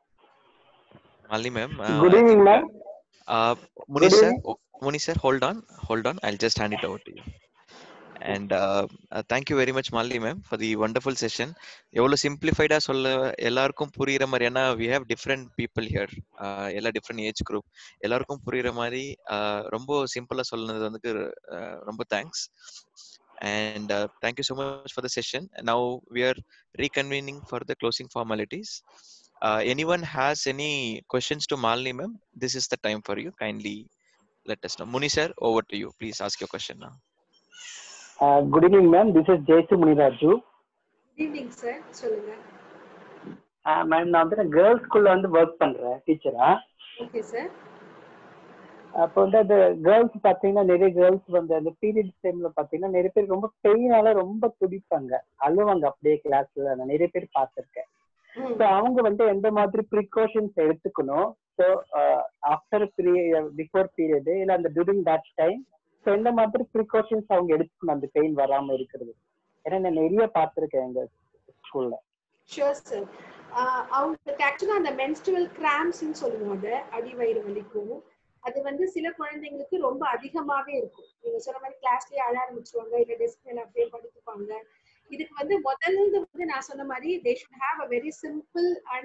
Malini ma'am. Uh, Good evening, ma'am. Uh, Muni sir, oh, Muni sir, hold on, hold on. I'll just hand it over to you. And uh, uh, thank you very much, Malini ma'am, for the wonderful session. எவ்வளோ சிம்பிளிஃபைடா சொல்ல எல்லாருக்கும் புரியுற மாதிரி, ஏன்னா we have different people here, uh, எல்லா different age group, எல்லாருக்கும் புரியுற மாதிரி uh, ரொம்ப சிம்பிளா சொன்னது வந்து uh, ரொம்ப thanks. And uh, thank you so much for the session. Now we are reconvening for the closing formalities. Uh, anyone has any questions to Malini ma'am? This is the time for you. Kindly let us know. Muni sir, over to you. Please ask your question now. Uh, good evening, ma'am. This is Jayesu Muniraju. Good evening, sir. சொல்லுங்க. Uh, ma'am, நான் வந்து கேர்ள்ஸ் ஸ்கூல்ல வந்து ஒர்க் பண்றேன் டீச்சரா. Okay sir. அப்போ வந்து அந்த கேர்ள்ஸ் பாத்தீங்கன்னா நிறைய கேர்ள்ஸ் வந்து அந்த பீரியட் டைம்ல பாத்தீங்கன்னா நிறைய பேர் ரொம்ப பெயினால ரொம்ப துடிப்பாங்க, அழுவாங்க அப்படியே கிளாஸ்ல. நான் நிறைய பேர் பார்த்திருக்கேன். ஸோ அவங்க வந்து எந்த மாதிரி ப்ரிகாஷன்ஸ் எடுத்துக்கணும்? So after period, before period இல்லை அந்த டியூரிங் தட் டைம், ஸோ எந்த மாதிரி ப்ரிகாஷன்ஸ் அவங்க எடுத்துக்கணும் அந்த பெயின் வராம இருக்கிறது? ஏன்னா நான் நிறைய பார்த்திருக்கேன் எங்க ஸ்கூல்ல. Sure sir. அவங்களுக்கு ஆக்சுவலா அந்த மென்ஸ்ட்ருவல் கிராம்ப்ஸ்ன்னு சொல்லுவாங்க, அடிவயிறு வலிக்கும். அது வந்து சில குழந்தைங்களுக்கு ரொம்ப அதிகமாவே இருக்கும். நீங்க சொன்ன மாதிரி கிளாஸ்லயே அழ ஆரம்பிச்சுவாங்க, இல்ல டெஸ்க் மேல அப்படியே படுத்துப்பாங்க. இதுக்கு வந்து முதல்ல வந்து நான் சொன்ன மாதிரி they should have a very simple and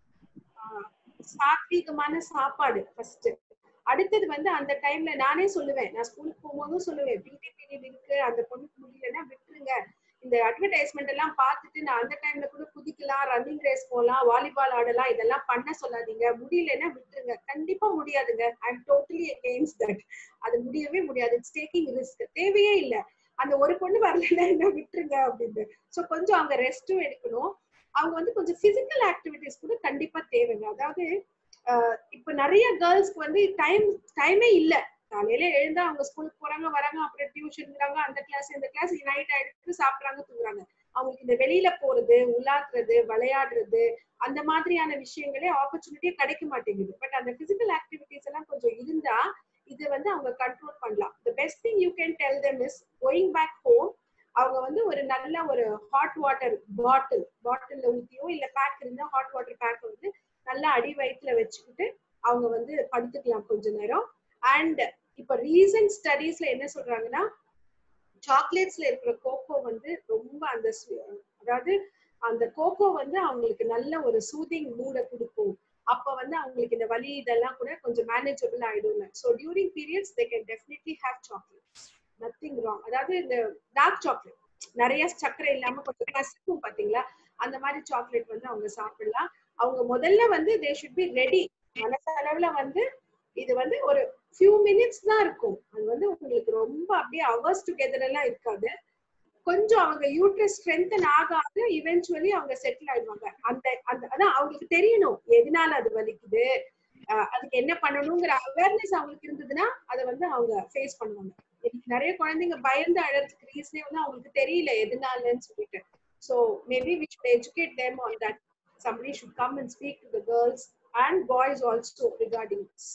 சாத்வீகமான சாப்பாடு ஃபர்ஸ்ட். அடுத்தது வந்து அந்த டைம்ல நானே சொல்லுவேன், நான் ஸ்கூலுக்கு போகும்போதும் சொல்லுவேன், பிடி பீரியட் இருக்கு, அந்த பொண்ணுக்கு முடியலன்னா விட்டுருங்க. இந்த அட்வர்டைஸ்மெண்ட் எல்லாம் பார்த்துட்டு நான் அந்த டைம்ல கூட குதிக்கலாம், ரன்னிங் ரேஸ் போகலாம், வாலிபால் ஆடலாம், இதெல்லாம் பண்ண சொல்லாதீங்க. முடியலன்னா விட்டுருங்க. கண்டிப்பா முடியாதுங்க. I am totally against that. அது முடியவே முடியாது. It's taking risk. தேவையே இல்லை. அந்த ஒரு பொண்ணு வரலன்னா என்ன விட்டுருங்க அப்படின்னு. ஸோ கொஞ்சம் அவங்க ரெஸ்ட்டும் எடுக்கணும். அவங்க வந்து கொஞ்சம் பிசிக்கல் ஆக்டிவிட்டிஸ் கூட கண்டிப்பா தேவைங்க. அதாவது இப்ப நிறைய கேர்ள்ஸ்க்கு வந்து டைம் டைமே இல்ல. காலையில எழுந்தா அவங்க ஸ்கூலுக்கு போறாங்க, வராங்க, அப்புறம் டியூஷன்ங்கிறாங்க, அந்த கிளாஸ் இந்த கிளாஸ், நைட் ஆயிடுச்சு, சாப்பிடுறாங்க, தூங்குறாங்க. அவங்களுக்கு இந்த வெளியில போறது, உலாக்குறது, விளையாடுறது, அந்த மாதிரியான விஷயங்களே ஆப்பர்ச்சுனிட்டியே கிடைக்க மாட்டேங்குது. பட் அந்த பிசிக்கல் ஆக்டிவிட்டிஸ் எல்லாம் கொஞ்சம் இருந்தா இது வந்து அவங்க கண்ட்ரோல் பண்ணலாம். The best thing you can tell them is going back home. அவங்க வந்து ஒரு நல்ல ஒரு ஹாட் வாட்டர் பாட்டில் பாட்டில்ல ஊத்தியோ இல்ல பேக் இருந்தா ஹாட் வாட்டர் பேக் வந்து நல்லா அடி வயிற்றுல வச்சுக்கிட்டு அவங்க வந்து படுத்துக்கலாம் கொஞ்ச நேரம். அண்ட் இப்ப ரீசன்ட் ஸ்டடீஸ்ல என்ன சொல்றாங்கன்னா, சாக்லேட்ஸ்ல இருக்கிற கோகோ வந்து ரொம்ப அந்த அதாவது அந்த கோகோ வந்து அவங்களுக்கு நல்ல ஒரு சூதிங் மூட கொடுக்கும். அப்ப வந்து அவங்களுக்கு இந்த வலி இதெல்லாம் கூட கொஞ்சம் மேனேஜபிள் ஆயிடும். So during periods they can definitely have chocolate, nothing wrong. அதாவது இந்த டார்க் சாக்லேட் நிறைய சர்க்கரை இல்லாம கொஞ்சம் கசக்கும் பாத்தீங்களா, அந்த மாதிரி சாக்லேட் வந்து அவங்க சாப்பிடலாம். அவங்க முதல்ல வந்து தே ஷுட் பி ரெடி. மனசளவுல வந்து இது வந்து ஒரு ஃபியூ மினிட்ஸ் தான் இருக்கும். அது வந்து உங்களுக்கு ரொம்ப அப்படியே ஹவர்ஸ் டுகெதர் எல்லாம் இருக்காது. கொஞ்சம் அவங்க யூட்ரஸ் ஸ்ட்ரென்தன் ஆகாது, இவென்ச்சுவலி அவங்க செட்டில் ஆயிடுவாங்க. அந்த அந்த அதான் அவங்களுக்கு தெரியணும் எதனால அது வலிக்குது, அதுக்கு என்ன பண்ணணுங்கிற அவேர்னஸ் அவங்களுக்கு இருந்ததுன்னா அதை வந்து அவங்க ஃபேஸ் பண்ணுவாங்க. நிறைய குழந்தைங்க பயந்து அழறதுக்கு ரீசனே வந்து அவங்களுக்கு தெரியல எதனாலன்னு சொல்லிட்டு. So maybe we should educate them on that. Somebody should come and speak to the girls and boys also regarding this.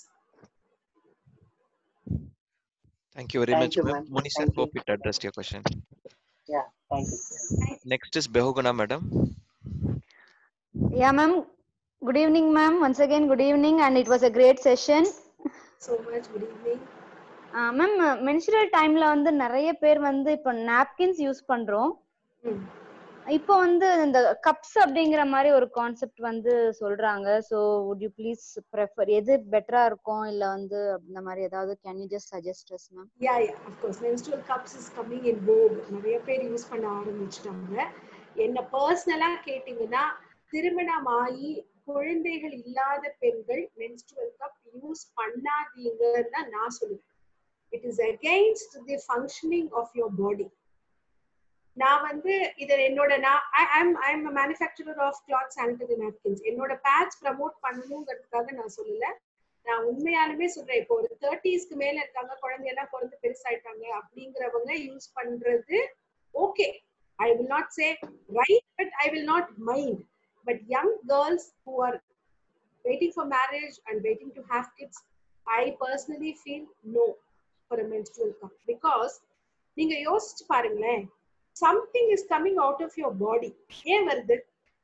Thank you very Thank much, you, ma'am. ma'am. Moni sir, Thank you. hope it addressed your question. Yeah, thank you. Next is Behugana madam. Yeah, ma'am. Good evening, ma'am. Once again, good evening, and it was a great session. So much good evening. Uh, ma'am, menstrual timeல வந்து நிறைய பேர் வந்து இப்போ napkins யூஸ் பண்றோம். இப்போ வந்து இந்த கப்ஸ் அப்படிங்கிற மாதிரி ஒரு கான்செப்ட் வந்து சொல்றாங்க. So would you please prefer எது பெட்டரா இருக்கும், இல்ல வந்து அந்த மாதிரி ஏதாவது can you just suggest us ma'am? Yeah yeah of course menstrual cups is coming in vogue. நிறைய பேர் யூஸ் பண்ண ஆரம்பிச்சிட்டாங்க. என்ன பர்சனலா கேட்டீங்கன்னா, திருமணமாகி குழந்தைகள் இல்லாத பெண்கள் menstrual cup யூஸ் பண்ணாதீங்கன்னு தான் நான் சொல்லுவேன். It is against the functioning of your body. நான் வந்து இத என்னோட நான் I'm I'm manufacturer of cloth sanitary napkins. என்னோட பேட்ச் ப்ரமோட் பண்ணணுங்கிறதுக்காக நான் சொல்லல. நான் உண்மையாலுமே சொல்றேன், இப்போ ஒரு தேர்ட்டிஸ்க்கு மேல இருக்காங்க, குழந்தையெல்லாம் பிறந்து பெருசாயிட்டாங்க அப்படிங்கிறவங்க யூஸ் பண்றது okay. I will not say right, but I will not mind. But young girls who are waiting for marriage and waiting to have kids, I personally feel no for a menstrual cup. Because நீங்க யோசிச்சு பாருங்களேன், something is coming out of your body. ஏன் வருது?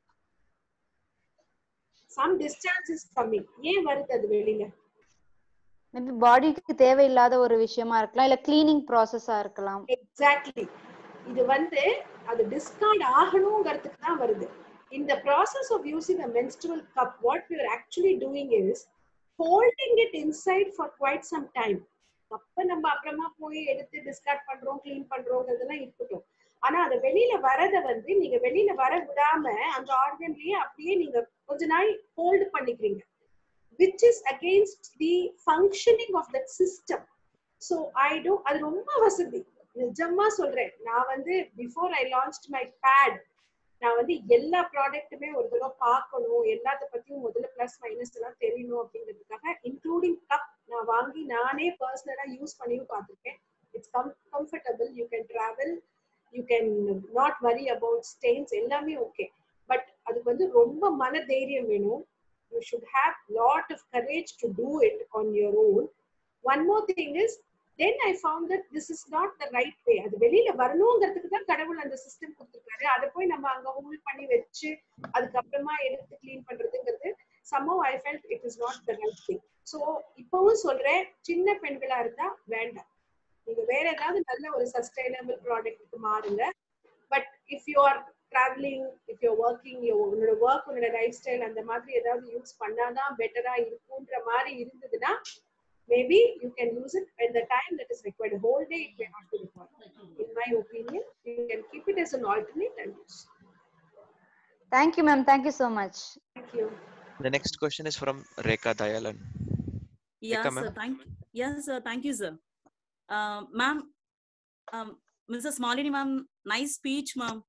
some discharge is coming. ஏன் வருது அது வெளியில? மேபி பாடிக்கு தேவையில்லாத ஒரு விஷயமா இருக்கலாம், இல்ல கிளீனிங் ப்ராசஸா இருக்கலாம். எக்ஸாக்ட்லி. இது வந்து அது டிஸ்கார்ட் ஆகணுங்கிறதுக்கு தான் வருது. In the process of using a menstrual cup, what we are actually doing is holding it inside for quite some time. அப்ப நம்ம அப்புறமா போய் எடுத்து டிஸ்கார்ட் பண்றோம், கிளீன் பண்றோங்கிறதெல்லாம் இருக்கட்டும். ஆனா அது வெளியில வரத வந்து நீங்க வெளியில வர விடாம அந்த ஆர்கன்லயே அப்படியே நீங்க கொஞ்ச நாள் ஹோல்ட் பண்ணிக்கிறீங்க, which is against the functioning of that system. So I do, அது ரொம்ப வசதி, நிஜமா சொல்றேன். நான் வந்து before I launched my pad, நான் வந்து எல்லா ப்ராடக்ட்டுமே ஒரு தடவை பார்க்கணும், எல்லாத்த பத்தியும் முதல்ல பிளஸ் மைனஸ் எல்லாம் தெரியணும் அப்படிங்கிறதுக்காக இன்க்ளூடிங் கப் நான் வாங்கி நானே பர்சனலா யூஸ் பண்ணியும் பார்த்துருக்கேன். It's com comfortable, you can travel, you can not worry about stains, எல்லாமே ஓகே. பட் அதுக்கு வந்து ரொம்ப மன தைரியம் வேணும். You should have lot of courage to do it on your own. One more thing is, then I found that this is not the right way. அது வெளியில வரணுங்கிறதுக்கு தான் கடவுள் அந்த சிஸ்டம் கொடுத்துருக்காரு. அதை போய் நம்ம அங்க ஹோல்ட் பண்ணி வச்சு அதுக்கப்புறமா எடுத்து கிளீன் பண்றதுங்கிறது somehow I felt it is not the right thing. So இப்பவும் சொல்றேன், சின்ன பெண்களா இருந்தா வேண்டாம், நீங்க வேற ஏதாவது நல்ல ஒரு சஸ்டைனபிள் ப்ராடக்ட்க்கு மாறுங்க. But if you are travelling, if you are working, உன்னோட ஒர்க், உன்னோட லைஃப் ஸ்டைல் அந்த மாதிரி ஏதாவது யூஸ் பண்ணாதான் பெட்டரா இருக்குன்ற மாதிரி இருந்ததுன்னா maybe you can use it at the time that is required. The whole day it may not be required. In my opinion, you can keep it as an alternate and use. Thank you, ma'am. Thank you so much. Thank you. The next question is from Rekha Dayalan. Yes, Rekha, sir. Thank yes, sir. Thank you, sir. Uh, ma'am, um, Missus Malini, ma'am, nice speech, ma'am.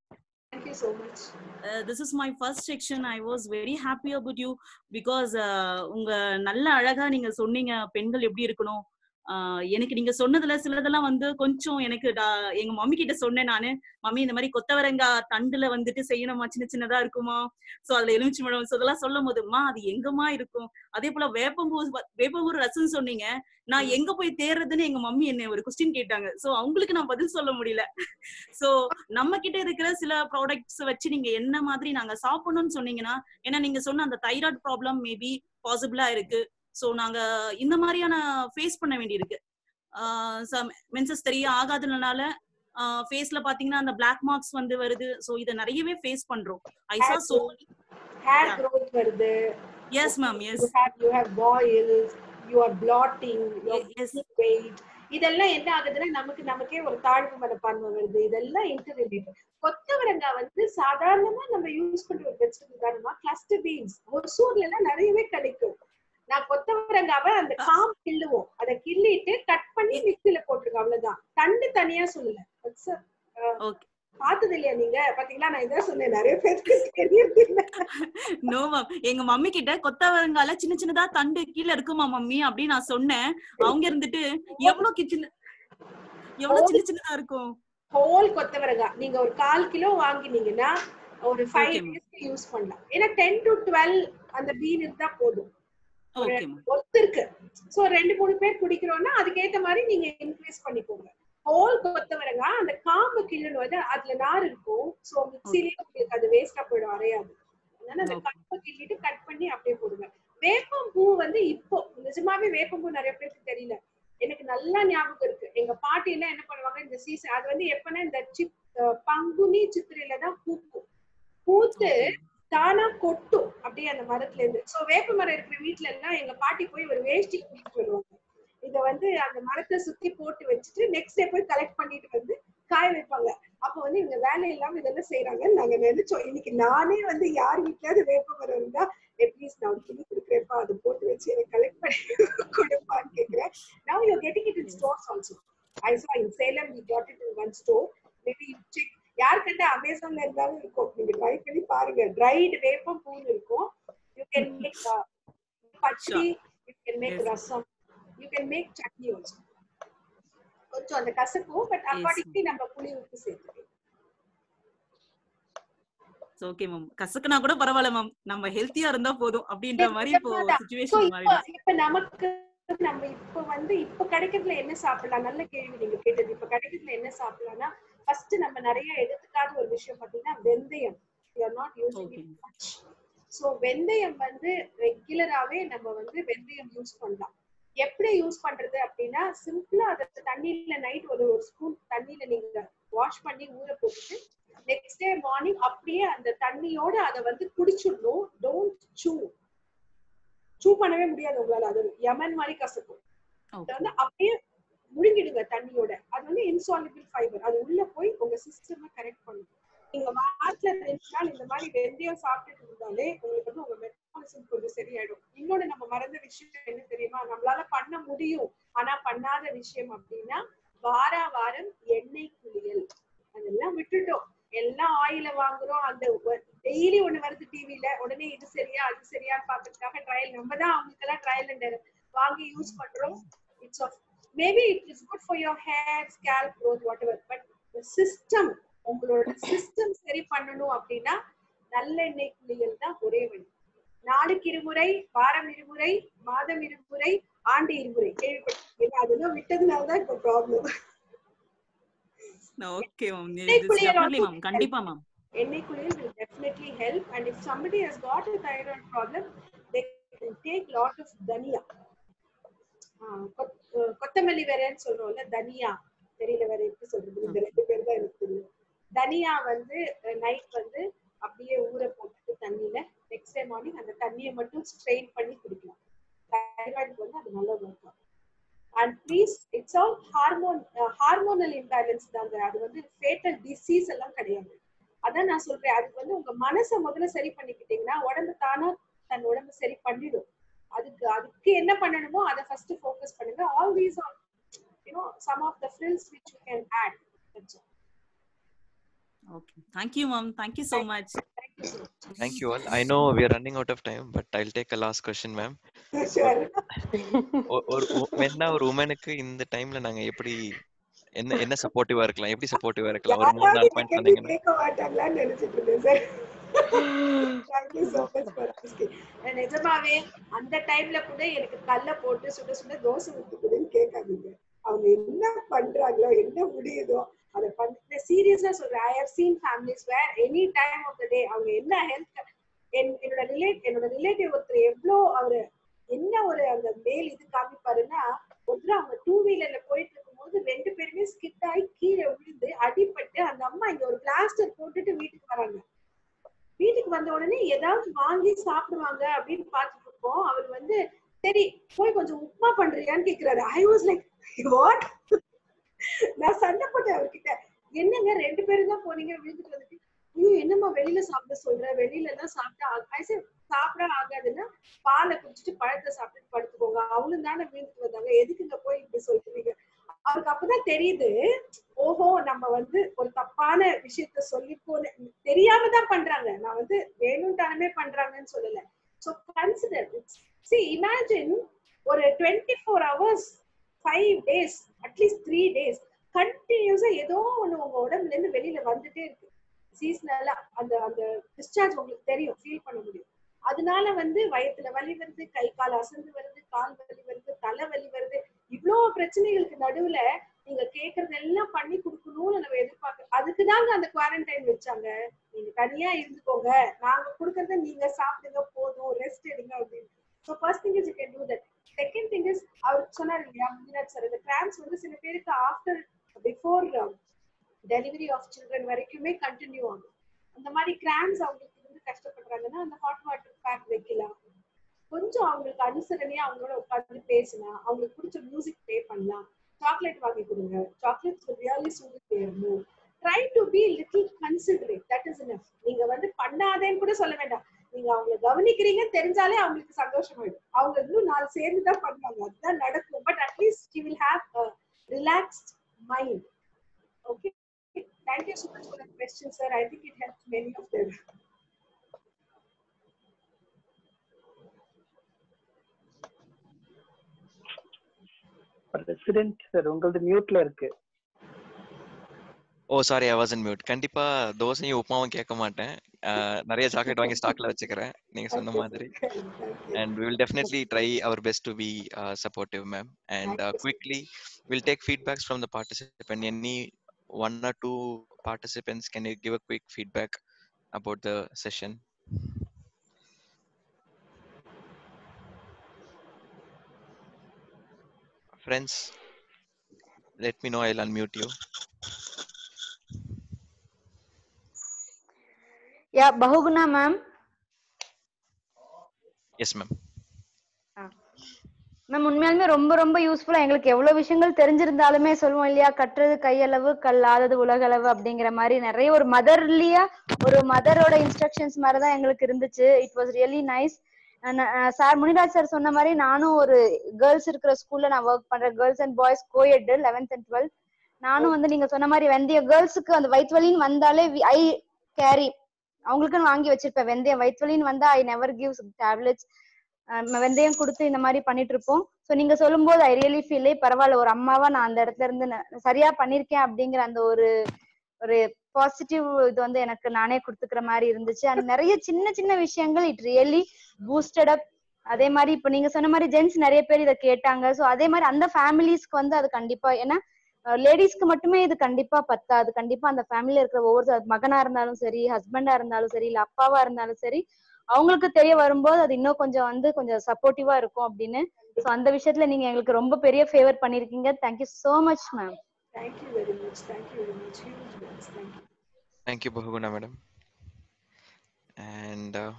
Thank you so much. Uh, this is my first section. I was very happy about you because uh, உங்க நல்ல அழகா நீங்க சொன்னீங்க பெண்கள் எப்படி இருக்கணும். ஆஹ் எனக்கு நீங்க சொன்னதுல சிலதெல்லாம் வந்து கொஞ்சம் எனக்கு டா- எங்க மம்மி கிட்ட சொன்னேன் நானு, மம்மி இந்த மாதிரி கொத்தவரங்காய் தண்டுல வந்துட்டு செய்யணுமா, சின்ன சின்னதா இருக்குமா, சோ அதுல எலுமிச்சி பழம், சோ அதெல்லாம் சொல்லும் போதுமா அது எங்கம்மா இருக்கும். அதே போல வேப்பம்பூ வேப்பம்பூ ரசம் சொன்னீங்க, நான் எங்க போய் தேடுறதுன்னு எங்க மம்மி என்ன ஒரு கொஸ்டின் கேட்டாங்க. சோ அவங்களுக்கு நான் பதில் சொல்ல முடியல. சோ நம்ம கிட்ட இருக்கிற சில ப்ராடக்ட்ஸ் வச்சு நீங்க என்ன மாதிரி நாங்க சாப்பிடணும்னு சொன்னீங்கன்னா, ஏன்னா நீங்க சொன்ன அந்த தைராய்டு ப்ராப்ளம் மேபி பாசிபிளா இருக்கு. சோ நாங்க இந்த மாதிரியான ஃபேஸ் பண்ண வேண்டியிருக்கு. மென்சஸ் தெரிய ஆகாதனால ஃபேஸ்ல பாத்தீங்கன்னா அந்த பிளாக் மார்க்ஸ் வந்து வருது. சோ இத நிறையவே ஃபேஸ் பண்றோம். I saw so hair growth வருது. Yes ma'am, yes. You have you have boils, you are blotting, you are Yes. weight. இதெல்லாம் என்ன ஆகுதுன்னா நமக்கு நமக்கே ஒரு தாழ்வு மனப்பான்மை வருது. இதெல்லாம் இன்டர்ரிலேட்டட். கொத்தவரங்காய் வந்து சாதாரணமா நம்ம யூஸ் பண்ற ஒரு வெஜிடபிள் தானமா. கிளஸ்டர் பீன்ஸ் ஒசூர்ல எல்லாம் நிறையவே கிடைக்கும். நான் கொத்தவரங்காவை அந்த காம் கிள்ளுவோம், அதை கிள்ளிட்டு கட் பண்ணி மிக்சியில போட்டுருக்கோம், அவ்வளவுதான். தண்டு தனியா சொல்லல. பார்த்தது இல்லையா நீங்க? பாத்தீங்களா, நான் இதான் சொன்னேன், நிறைய பேருக்கு தெரியறது இல்ல. நோ மேம், எங்க மம்மி கிட்ட கொத்தவரங்கால சின்ன சின்னதா தண்டு கீழே இருக்குமா மம்மி அப்படின்னு நான் சொன்னேன். அவங்க இருந்துட்டு எவ்வளவு சின்ன எவ்வளவு சின்ன சின்னதா இருக்கும். ஹோல் கொத்தவரங்காய் நீங்க ஒரு கால் கிலோ வாங்கினீங்கன்னா ஒரு ஃபைவ் டேஸ்க்கு யூஸ் பண்ணலாம். ஏன்னா டென் டு டுவெல் அந்த பீன் இருந்தா போதும். ஒத்து இருக்கு. சோ ரெண்டு மூணு பேர் குடிக்கிறோம்னா அதுக்கேற்ற மாதிரி நீங்க இன்க்ரீஸ் பண்ணிக்கோங்க. ஹோல் கொத்தவரங்காய் அந்த காம்பு கிள்ளணும், அதுல நார் இருக்கும். சோ மிக்ஸிலேயே உங்களுக்கு அது வேஸ்டா போயிடும், அரையாது. அதனால அந்த காம்பை கிள்ளிட்டு கட் பண்ணி அப்படியே போடுங்க. வேப்பம் பூ வந்து இப்போ நிஜமாவே வேப்பம் பூ நிறைய பேருக்கு தெரியல. எனக்கு நல்லா ஞாபகம் இருக்கு, எங்க பாட்டி எல்லாம் என்ன பண்ணுவாங்க இந்த சீசன், அது வந்து எப்பன்னா இந்த சிப் பங்குனி சித்திரையில தான் பூக்கும். பூத்து தானா கொட்டும் அப்படியே அந்த மரத்துல இருந்து. சோ வேப்ப மரம் இருக்கிற வீட்டுல எல்லாம் எங்க பாட்டி போய் ஒரு வேஷ்டி கூட்டிட்டு வருவாங்க. இத வந்து அந்த மரத்தை சுத்தி போட்டு வச்சுட்டு நெக்ஸ்ட் டே போய் கலெக்ட் பண்ணிட்டு வந்து காய வைப்பாங்க. அப்ப வந்து இவங்க வேலை இல்லாம இதெல்லாம் செய்யறாங்க. நாங்க நினைச்சோம் இன்னைக்கு நானே வந்து யார் வீட்லயாவது வேப்ப மரம் இருந்தா அட்லீஸ்ட் நான் துணி கொடுக்குறேன்ப்பா, அதை போட்டு வச்சு எனக்கு கலெக்ட் பண்ணி கொடுப்பான்னு கேட்கிறேன். Now you're getting it in stores also. I saw in Salem we got it in one store. Maybe you check. யார் கண்ட அமேசான்ல இருந்தாலும் இருக்கும், நீங்க ட்ரை பண்ணி பாருங்க. ட்ரைடு வேப்பம் பூ இருக்கும். You can make pachadi, you can make rasam, you can make chutney also. கொஞ்சம் அந்த கசக்கும், பட் அக்கார்டிங்லி நம்ம புளி உப்பு சேர்த்துக்கலாம். ஓகே மேம், கசக்குனா கூட பரவாயில்ல மேம், நம்ம ஹெல்த்தியா இருந்தா போதும் அப்படின்ற மாதிரி இப்போ சிச்சுவேஷன் மாறிடுச்சு. இப்ப நமக்கு நம்ம இப்ப வந்து இப்ப கிடைக்கிறதுல என்ன சாப்பிடலாம்? நல்ல கேள்வி நீங்க கேட்டது. இப்ப கிடைக்கிறதுல என்ன சாப்பிடலாம்னா, ஃபர்ஸ்ட் நம்ம நிறைய எடுத்துக்காத ஒரு விஷயம் பாத்தீங்கன்னா வெந்தயம். we are not using it much. so வெந்தயம் வந்து ரெகுலராவே நம்ம வந்து வெந்தயம் யூஸ் பண்ணலாம். எப்படி யூஸ் பண்றது அப்படின்னா, சிம்பிளா அதை தண்ணியில நைட் ஒரு ஒரு ஸ்பூன் தண்ணியில நீங்க வாஷ் பண்ணி ஊற போட்டுட்டு நெக்ஸ்ட் டே மார்னிங் அப்படியே அந்த தண்ணியோட அதை வந்து குடிச்சிடணும். டோன்ட் சூ சூ பண்ணவே முடியாது உங்களால, அது யமன் மாதிரி கசக்கும். வந்து அப்படியே முழுங்கிடுங்க தண்ணியோட. அது வந்து இன்சால்யூபிள் ஃபைபர், அது உள்ள போய் உங்க சிஸ்டம் கரெக்ட் பண்ணும். நீங்க வாரத்துல ரெண்டு நாள் இந்த மாதிரி வெந்தயம் சாப்பிட்டுட்டு இருந்தாலே உங்களுக்கு வந்து உங்க மெட்டபாலிசம் கொஞ்சம் சரியாயிடும். இன்னொன்னு நம்ம மறந்த விஷயம் என்ன தெரியுமா, நம்மளால பண்ண முடியும் ஆனா பண்ணாத விஷயம் அப்படின்னா வார வாரம் எண்ணெய் குளியல். அதெல்லாம் விட்டுட்டோம், எல்லாம் ஆயில வாங்குறோம். அந்த டெய்லி ஒண்ணு வருது டிவில, உடனே இது சரியா அது சரியான்னு பாக்கிறதுக்காக ட்ரையல் நம்ம தான் அவங்களுக்கு எல்லாம் ட்ரையல் அண்ட் வாங்கி யூஸ் பண்றோம். It's of maybe it is good for your hair, scalp growth, whatever, but the system, உங்களோட சிஸ்டம் சரி பண்ணணும் அப்படின்னா நல்லெண்ணெய் குளியல் தான் ஒரே வழி. நாளுக்கு இருமுறை, வாரம் இருமுறை, மாதம் இருமுறை, ஆண்டு இருமுறை கேள்விப்பட்டிருக்கீங்க. அதெல்லாம் விட்டதுனாலதான் இப்ப problem. Okay ma'am, definitely ma'am, கண்டிப்பா மேம். எண்ணெய் குளியல் will definitely help, and if somebody has got a thyroid problem they can take lot of dania. கொத்தமல்லி வேறன்னு சொல்றோம்ல, தனியா தெரியல வேற எப்படி சொல்றது, இந்த ரெண்டு பேர் தான் எனக்கு தெரியும். தனியா வந்து நைட் வந்து அப்படியே ஊற போட்டுட்டு தண்ணியில நெக்ஸ்ட் டே மார்னிங் அந்த தண்ணியை மட்டும் ஸ்ட்ரெயின் பண்ணி குடிக்கலாம். தைராய்டுக்கு வந்து அது நல்லா ஒர்க் ஆகும். And please, it's all hormone hormonal imbalance தாங்க, அது வந்து ஃபேட்டல் டிசீஸ் எல்லாம் கிடையாது. அதான் நான் சொல்றேன், அதுக்கு வந்து உங்க மனசை முதல்ல சரி பண்ணிக்கிட்டீங்கன்னா உடம்பு தானா தன் உடம்பு சரி பண்ணிடும். அதுக்கு அதுக்கு என்ன பண்ணணுமோ அதை ஃபர்ஸ்ட் ஃபோக்கஸ் பண்ணுங்க. All these are you know some of the pills which you can add. Okay. Thank you, ma'am. Thank you so much. Thank you so much. Thank you all. I know we are running out of time, but I'll take a last question, ma'am. Sure. ஒரு மென்னா ஒரு உமனுக்கு இந்த டைம்ல நாங்க எப்படி என்ன என்ன சப்போர்ட்டிவா இருக்கலாம், எப்படி சப்போர்ட்டிவா இருக்கலாம், ஒரு மூணு யாராவது நாலு இந்த பாயிண்ட் கேள்வி சொன்னீங்கன்னா. கேட்க மாட்டாங்களான்னு நினைச்சிட்டு இருந்தேன் sir. Thank you so much for asking. நான் நிஜமாவே அந்த டைம்ல கூட எனக்கு கல்ல போட்டு சுட சுட தோசை ஊத்தி கொடுன்னு கேட்காதீங்க. அவங்க என்ன பண்றாங்களோ என்ன முடியுதோ அதை பண்ண சீரியஸா சொல்றேன். I have seen families where any time of the day அவங்க என்ன ஹெல்த் என்னோட ரிலேட் என்னோட ரிலேட்டிவ் ஒருத்தர் எவ்வளோ அவரு என்ன ஒரு அந்த மேல் இது காமிப்பாருன்னா, ஒருத்தர் அவங்க டூ வீலர்ல போயிட்டு இருக்கும்போது ரெண்டு பேருமே ஸ்கிட் ஆகி கீழே விழுந்து அடிபட்டு அந்த அம்மா இங்க ஒரு பிளாஸ்டர் போட்டுட்டு வீட்டுக்கு வராங்க. வீட்டுக்கு வந்த உடனே ஏதாவது வாங்கி சாப்பிடுவாங்க அப்படின்னு பார்த்துட்டு இருக்கோம். அவர் வந்து சரி போய் கொஞ்சம் உப்புமா பண்றியான்னு கேக்குறாரு. I was like what? நான் சண்டை போட்டேன் அவர்கிட்ட. என்னங்க ரெண்டு பேரும் தான் போனீங்க வீட்டுக்கு வந்துட்டு, ஐயோ என்னம்மா வெளியில சாப்பிட சொல்ற, வெளியில எல்லாம் சாப்பிட்டா சாப்பிட ஆகாதுன்னா பாலை குடிச்சிட்டு பழத்தை சாப்பிட்டு படுத்துக்கோங்க, அவளும் தானே வீட்டுக்கு வந்தாங்க, எதுக்குங்க போய் இப்படி சொல்றீங்க? அவருக்கு அப்பதான் தெரியுது, ஓஹோ நம்ம வந்து ஒரு தப்பான விஷயத்த சொல்லி போன தெரியாம தான் பண்றாங்க, நான் வந்து வேணும்தானே பண்றாங்கன்னு சொல்லல. சோ கன்சிடர் see imagine ஒரு twenty four hours five days at least three days கண்டினியூஸா ஏதோ ஒண்ணு உங்க உடம்புல இருந்து வெளியில வந்துட்டே இருக்கு. சீசனலா அந்த அந்த டிஸ்சார்ஜ் உங்களுக்கு தெரியும், ஃபீல் பண்ண முடியும். அதனால வந்து வயிற்றுல வலி வருது, கை கால் அசந்து வருது, கால் வலி வருது, தலை வலி வருது. இவ்வளவு பிரச்சனைகளுக்கு நடுவுல நீங்க கேக்குறது எல்லாம் பண்ணி கொடுக்கணும்னு நம்ம எதிர்பார்க்க. அதுக்குதாங்க அந்த குவாரண்டைன் வச்சாங்க. நீங்க தனியா இருந்துக்கோங்க, நாங்க கொடுக்கறத நீங்க சாப்பிடுங்க, போதும் ரெஸ்ட் எடுங்க அப்படின்னு. So first thing is you can do that. Second thing is அவர் சொன்னார் இல்லையா முன்னாடி சார், இந்த கிராம்ஸ் வந்து சில பேருக்கு after before delivery of children வரைக்குமே கண்டினியூ ஆகும். அந்த மாதிரி கிராம்ஸ் அவங்களுக்கு வந்து கஷ்டப்படுறாங்கன்னா அந்த ஹாட் வாட்டர் பேக் வைக்கலாம். கொஞ்சம் அவங்களுக்கு அனுசரணையா அவங்களோட உட்காந்து பேசினா, அவங்களுக்கு பிடிச்ச மியூசிக் ப்ளே பண்ணலாம், சாக்லேட் வாங்கி கொடுங்க. சாக்லேட்ஸ் ரியலி சூடு தேரணும். Try to be little considerate, that is enough. நீங்க வந்து பண்ணாதேன்னு கூட சொல்ல வேண்டாம், நீங்க அவங்களை கவனிக்கிறீங்கன்னு தெரிஞ்சாலே அவங்களுக்கு சந்தோஷமாயிடும். அவங்க இன்னும் நாலு சேர்ந்து தான் பண்ணுவாங்க, அதுதான் நடக்கும். But at least you will have a relaxed mind. Okay, thank you so much for that question, sir. I think it helped many of them. President sir உங்களது மியூட்ல இருக்கு. Oh sorry, I was in mute. கண்டிப்பா தோசையும் உப்புமாவும் கேட்க மாட்டேன். நிறைய சாக்லேட் வாங்கி ஸ்டாக்ல வச்சுக்கிறேன் நீங்க சொன்ன மாதிரி. And we will definitely try our best to be uh, supportive, ma'am. And uh, quickly we'll take feedbacks from the participant. Any one or two participants, can you give a quick feedback about the session? Friends, let me know, I'll unmute you. Yeah, Bahuguna ma'am. Yes ma'am. Ma'am உண்மையாலுமே ரொம்ப ரொம்ப யூஸ்ஃபுல்லா, எங்களுக்கு எவ்வளவு விஷயங்கள் தெரிஞ்சிருந்தாலுமே சொல்லுவோம் இல்லையா, கற்றது கையளவு கல்லாதது உலகளவு அப்படிங்கிற மாதிரி நிறைய ஒரு மதர்லியா ஒரு மதரோட இன்ஸ்ட்ரக்ஷன்ஸ் மாதிரிதான் எங்களுக்கு இருந்துச்சு. It was really nice. Sir Muniraj sir சொன்ன மாதிரி நானும் ஒரு கேர்ள்ஸ் இருக்கிற ஸ்கூல்ல நான் ஒர்க் பண்றேன், girls and boys coed eleventh and twelfth. நானும் வந்து நீங்க சொன்ன மாதிரி வெந்தய கேர்ள்ஸுக்கு அந்த வயிற்று வலின்னு வந்தாலே ஐ கேரி அவங்களுக்குன்னு வாங்கி வச்சிருப்பேன் வெந்தயம். வயிற்று வலின்னு வந்தா ஐ நெவர் கிவ் டேப்லெட்ஸ், வெந்தயம் கொடுத்து இந்த மாதிரி பண்ணிட்டு இருப்போம். சோ நீங்க சொல்லும் போது ஐ ரியலி ஃபீல் பரவாயில்ல, ஒரு அம்மாவா நான் அந்த இடத்துல இருந்து சரியா பண்ணிருக்கேன் அப்படிங்கிற அந்த ஒரு ஒரு பாசிட்டிவ் இது வந்து எனக்கு நானே கொடுத்துக்கிற மாதிரி இருந்துச்சு. அண்ட் நிறைய சின்ன சின்ன விஷயங்கள் இட் ரியலி பூஸ்டட் அப். அதே மாதிரி இப்ப நீங்க சொன்ன மாதிரி ஜென்ஸ் நிறைய பேர் இதை கேட்டாங்க. சோ அதே மாதிரி அந்த ஃபேமிலிஸ்க்கு வந்து அது கண்டிப்பா, ஏன்னா லேடிஸ்க்கு மட்டுமே இது கண்டிப்பா பத்தாது. கண்டிப்பா அந்த ஃபேமிலியில இருக்கிற ஒவ்வொரு மகனா இருந்தாலும் சரி, ஹஸ்பண்டா இருந்தாலும் சரி, இல்ல அப்பாவா இருந்தாலும் சரி, அவங்களுக்கு தெரிய வரும்போது அது இன்னும் கொஞ்சம் வந்து கொஞ்சம் சப்போர்ட்டிவா இருக்கும் அப்படின்னு. சோ அந்த விஷயத்துல நீங்க எங்களுக்கு ரொம்ப பெரிய ஃபேவர் பண்ணிருக்கீங்க. Thank you so much ma'am. Thank you very much. Thank you very much. Huge thanks. Thank you. Thank you Bahuguna madam. And uh,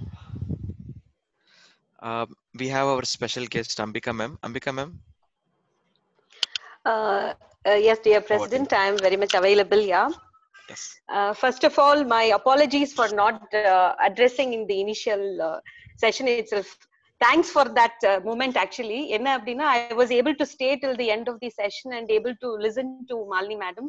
uh, we have our special guest Ambika ma'am. Ambika ma'am. Uh, uh, yes, dear President, I am very much available. Yeah. Yes. Uh, first of all, my apologies for not uh, addressing in the initial uh, session itself. Thanks for that uh, moment. Actually, enna appadina I was able to stay till the end of the session and able to listen to Malini madam.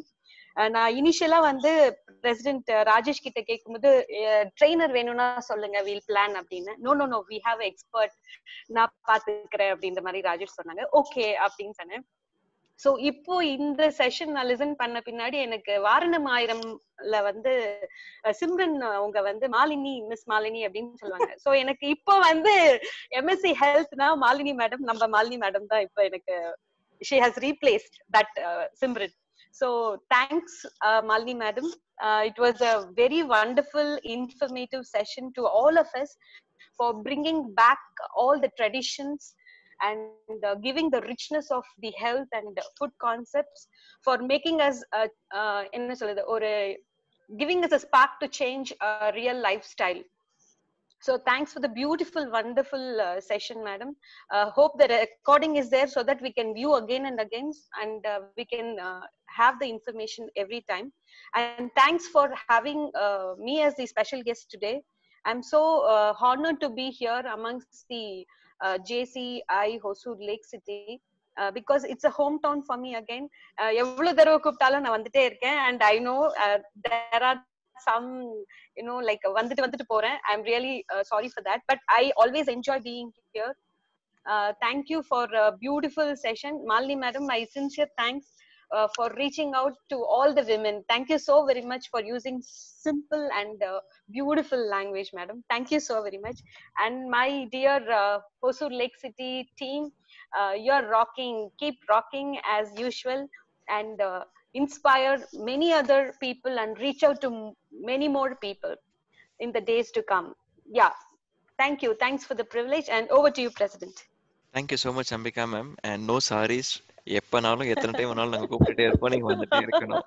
நான் இனிஷியலா வந்து பிரசிடென்ட் ராஜேஷ் கிட்ட கேட்கும்போது ட்ரெயினர் வேணும்னா சொல்லுங்க வீல் பிளான் அப்படின்னு. No no no we have expert, நான் பாத்துக்கிறேன் அப்படின்ற மாதிரி ராஜேஷ் சொன்னாங்க. ஓகே அப்படின்னு சொன்னேன். சோ இப்போ இந்த செஷன் நான் லிசன் பண்ண பின்னாடி எனக்கு வாரணம் ஆயிரம்ல வந்து சிம்ரன் அவங்க வந்து மாலினி, மிஸ் மாலினி அப்படின்னு சொல்லுவாங்க. சோ எனக்கு இப்போ வந்து எம்எஸ்சி ஹெல்த்னா மாலினி மேடம், நம்ம மாலினி மேடம் தான் இப்போ எனக்கு she has replaced that uh, Simran. So thanks uh, Malini madam. Uh, it was a very wonderful informative session to all of us for bringing back all the traditions and uh, giving the richness of the health and uh, food concepts, for making us uh, uh, enna solradhu or giving us a spark to change a real lifestyle. So thanks for the beautiful, wonderful uh, session, madam. Uh, hope the recording is there so that we can view again and again, and uh, we can uh, have the information every time. And thanks for having uh, me as the special guest today. I'm so uh, honored to be here amongst the uh, J C I Hosur Lake City. Uh, because it's a hometown for me again. எவ்வளவு தடவை கூப்பிட்டாலும் நான் வந்துட்டே இருக்கேன். And I know uh, there are some, you know, like வந்துட்டு வந்துட்டு போறேன். I'm really uh, sorry for that, but I always enjoy being here. Uh, thank you for a beautiful session. Malini madam, my sincere thanks uh, for reaching out to all the women. Thank you so very much for using simple and uh, beautiful language, madam. Thank you so very much. And my dear uh, Hosur Lake City team, uh, you're rocking. Keep rocking as usual, and uh, inspire many other people and reach out to many more people in the days to come. Yeah, thank you. Thanks for the privilege, and over to you, President. Thank you so much, Ambika ma'am. And no saris. எப்பனாலும் எத்தனை டைம் வேணாலும் நாங்க கூப்பிட்டுட்டே இருப்போம், நீங்க வந்துட்டே இருக்கணும்.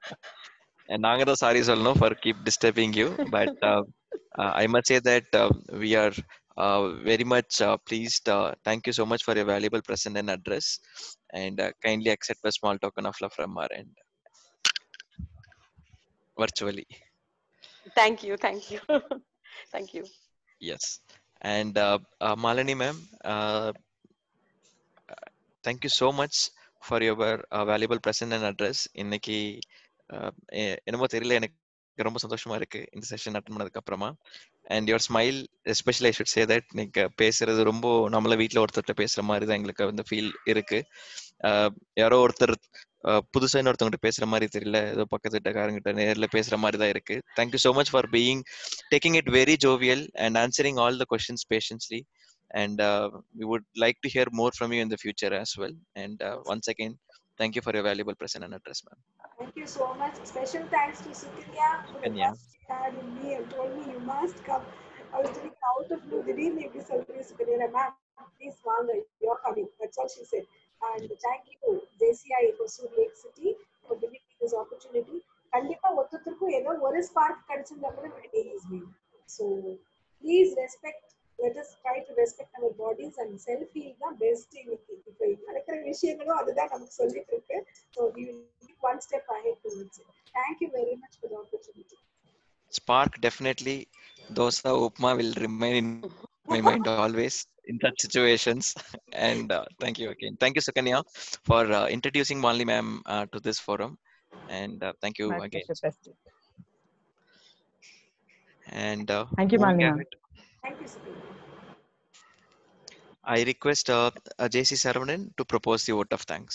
And நாங்க தான் சாரி சொல்லணும் for keep disturbing you, but uh, uh, I must say that uh, we are uh, very much uh, pleased. Uh, thank you so much for your valuable present and address, and uh, kindly accept a small token of love from our end, virtually. Thank you, thank you, thank you. Yes, and uh, uh, Malini ma'am, uh, thank you so much for your uh, valuable present and address. இன்னைக்கு என்னமோ தெரியல, எனக்கு ரொம்ப சந்தோஷமா இருக்கு இந்த செஷன் அட்டெண்ட் பண்ணதுக்கு அப்புறமா. And your smile especially I should say that நீங்க பேசுறது ரொம்ப நம்மள வீட்டில் ஒருத்தர்கிட்ட பேசுற மாதிரி தான் எங்களுக்கு வந்து ஃபீல் இருக்கு. யாரோ ஒருத்தர் புதுசா இன்னொருத்தவங்கிட்ட பேசுற மாதிரி தெரியல, ஏதோ பக்கத்து வீட்டுக்காரங்கிட்ட நேர்ல பேசுற மாதிரி தான் இருக்கு. Thank you so much for being taking it very jovial and answering all the questions patiently. And uh, we would like to hear more from you in the future as well. And uh, once again, thank you for your valuable present and address, ma'am. Thank you so much. Special thanks to Sukanya for the Sukanya. trust she had in me and told me you must come. I was doing out of blue. திடீர்னு எப்படி சொல்றீங்க Sukanya, ma'am, please வாங்க, you're coming. That's all she said. And thank you J C I Hosur Lake City for giving me this opportunity. கண்டிப்பா ஒருத்தருக்கும் ஏதோ ஒரு ஸ்பார்க் கிடைச்சிருந்தா கூட my day is made. So please respect. Let us try to respect our bodies and self heal the best in it. இப்போ நடக்கிற விஷயங்களும் அதுதான் நமக்கு சொல்லிட்டு இருக்கு. So we will take one step ahead towards it. Thank you very much for the opportunity. Spark, definitely dosa upma will remain in my mind always in such situations. And uh, thank you again. Thank you Sukanya for uh, introducing Malini ma'am uh, to this forum. And uh, thank you My again. pleasure, President. And uh, Thank you, Malini ma'am. Thank you, Sukanya. I request uh, uh, J C Saravanan to propose the vote of thanks.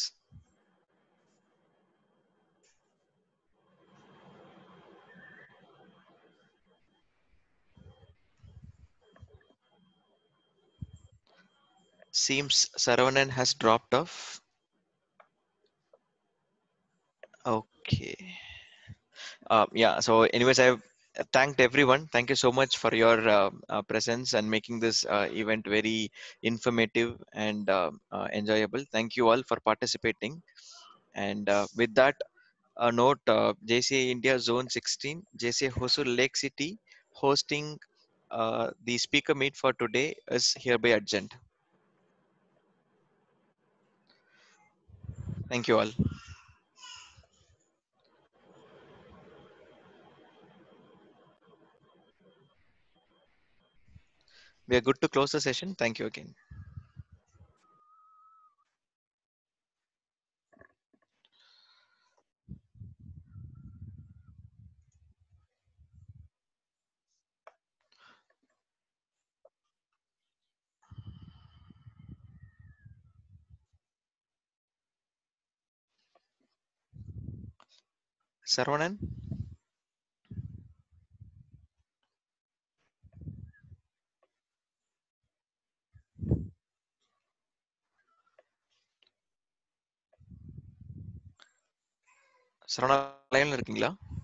Seems Saravanan has dropped off. Okay. Uh, yeah, so anyways, I've thanked everyone. Thank you so much for your uh, uh, presence and making this uh, event very informative and uh, uh, enjoyable. Thank you all for participating. And uh, with that uh, note, uh, J C I India Zone sixteen, J C I Hosur Lake City hosting uh, the speaker meet for today is hereby adjourned. Thank you all. We are good to close the session. Thank you again. Saravanan. Saravana லைன்ல இருக்கீங்களா?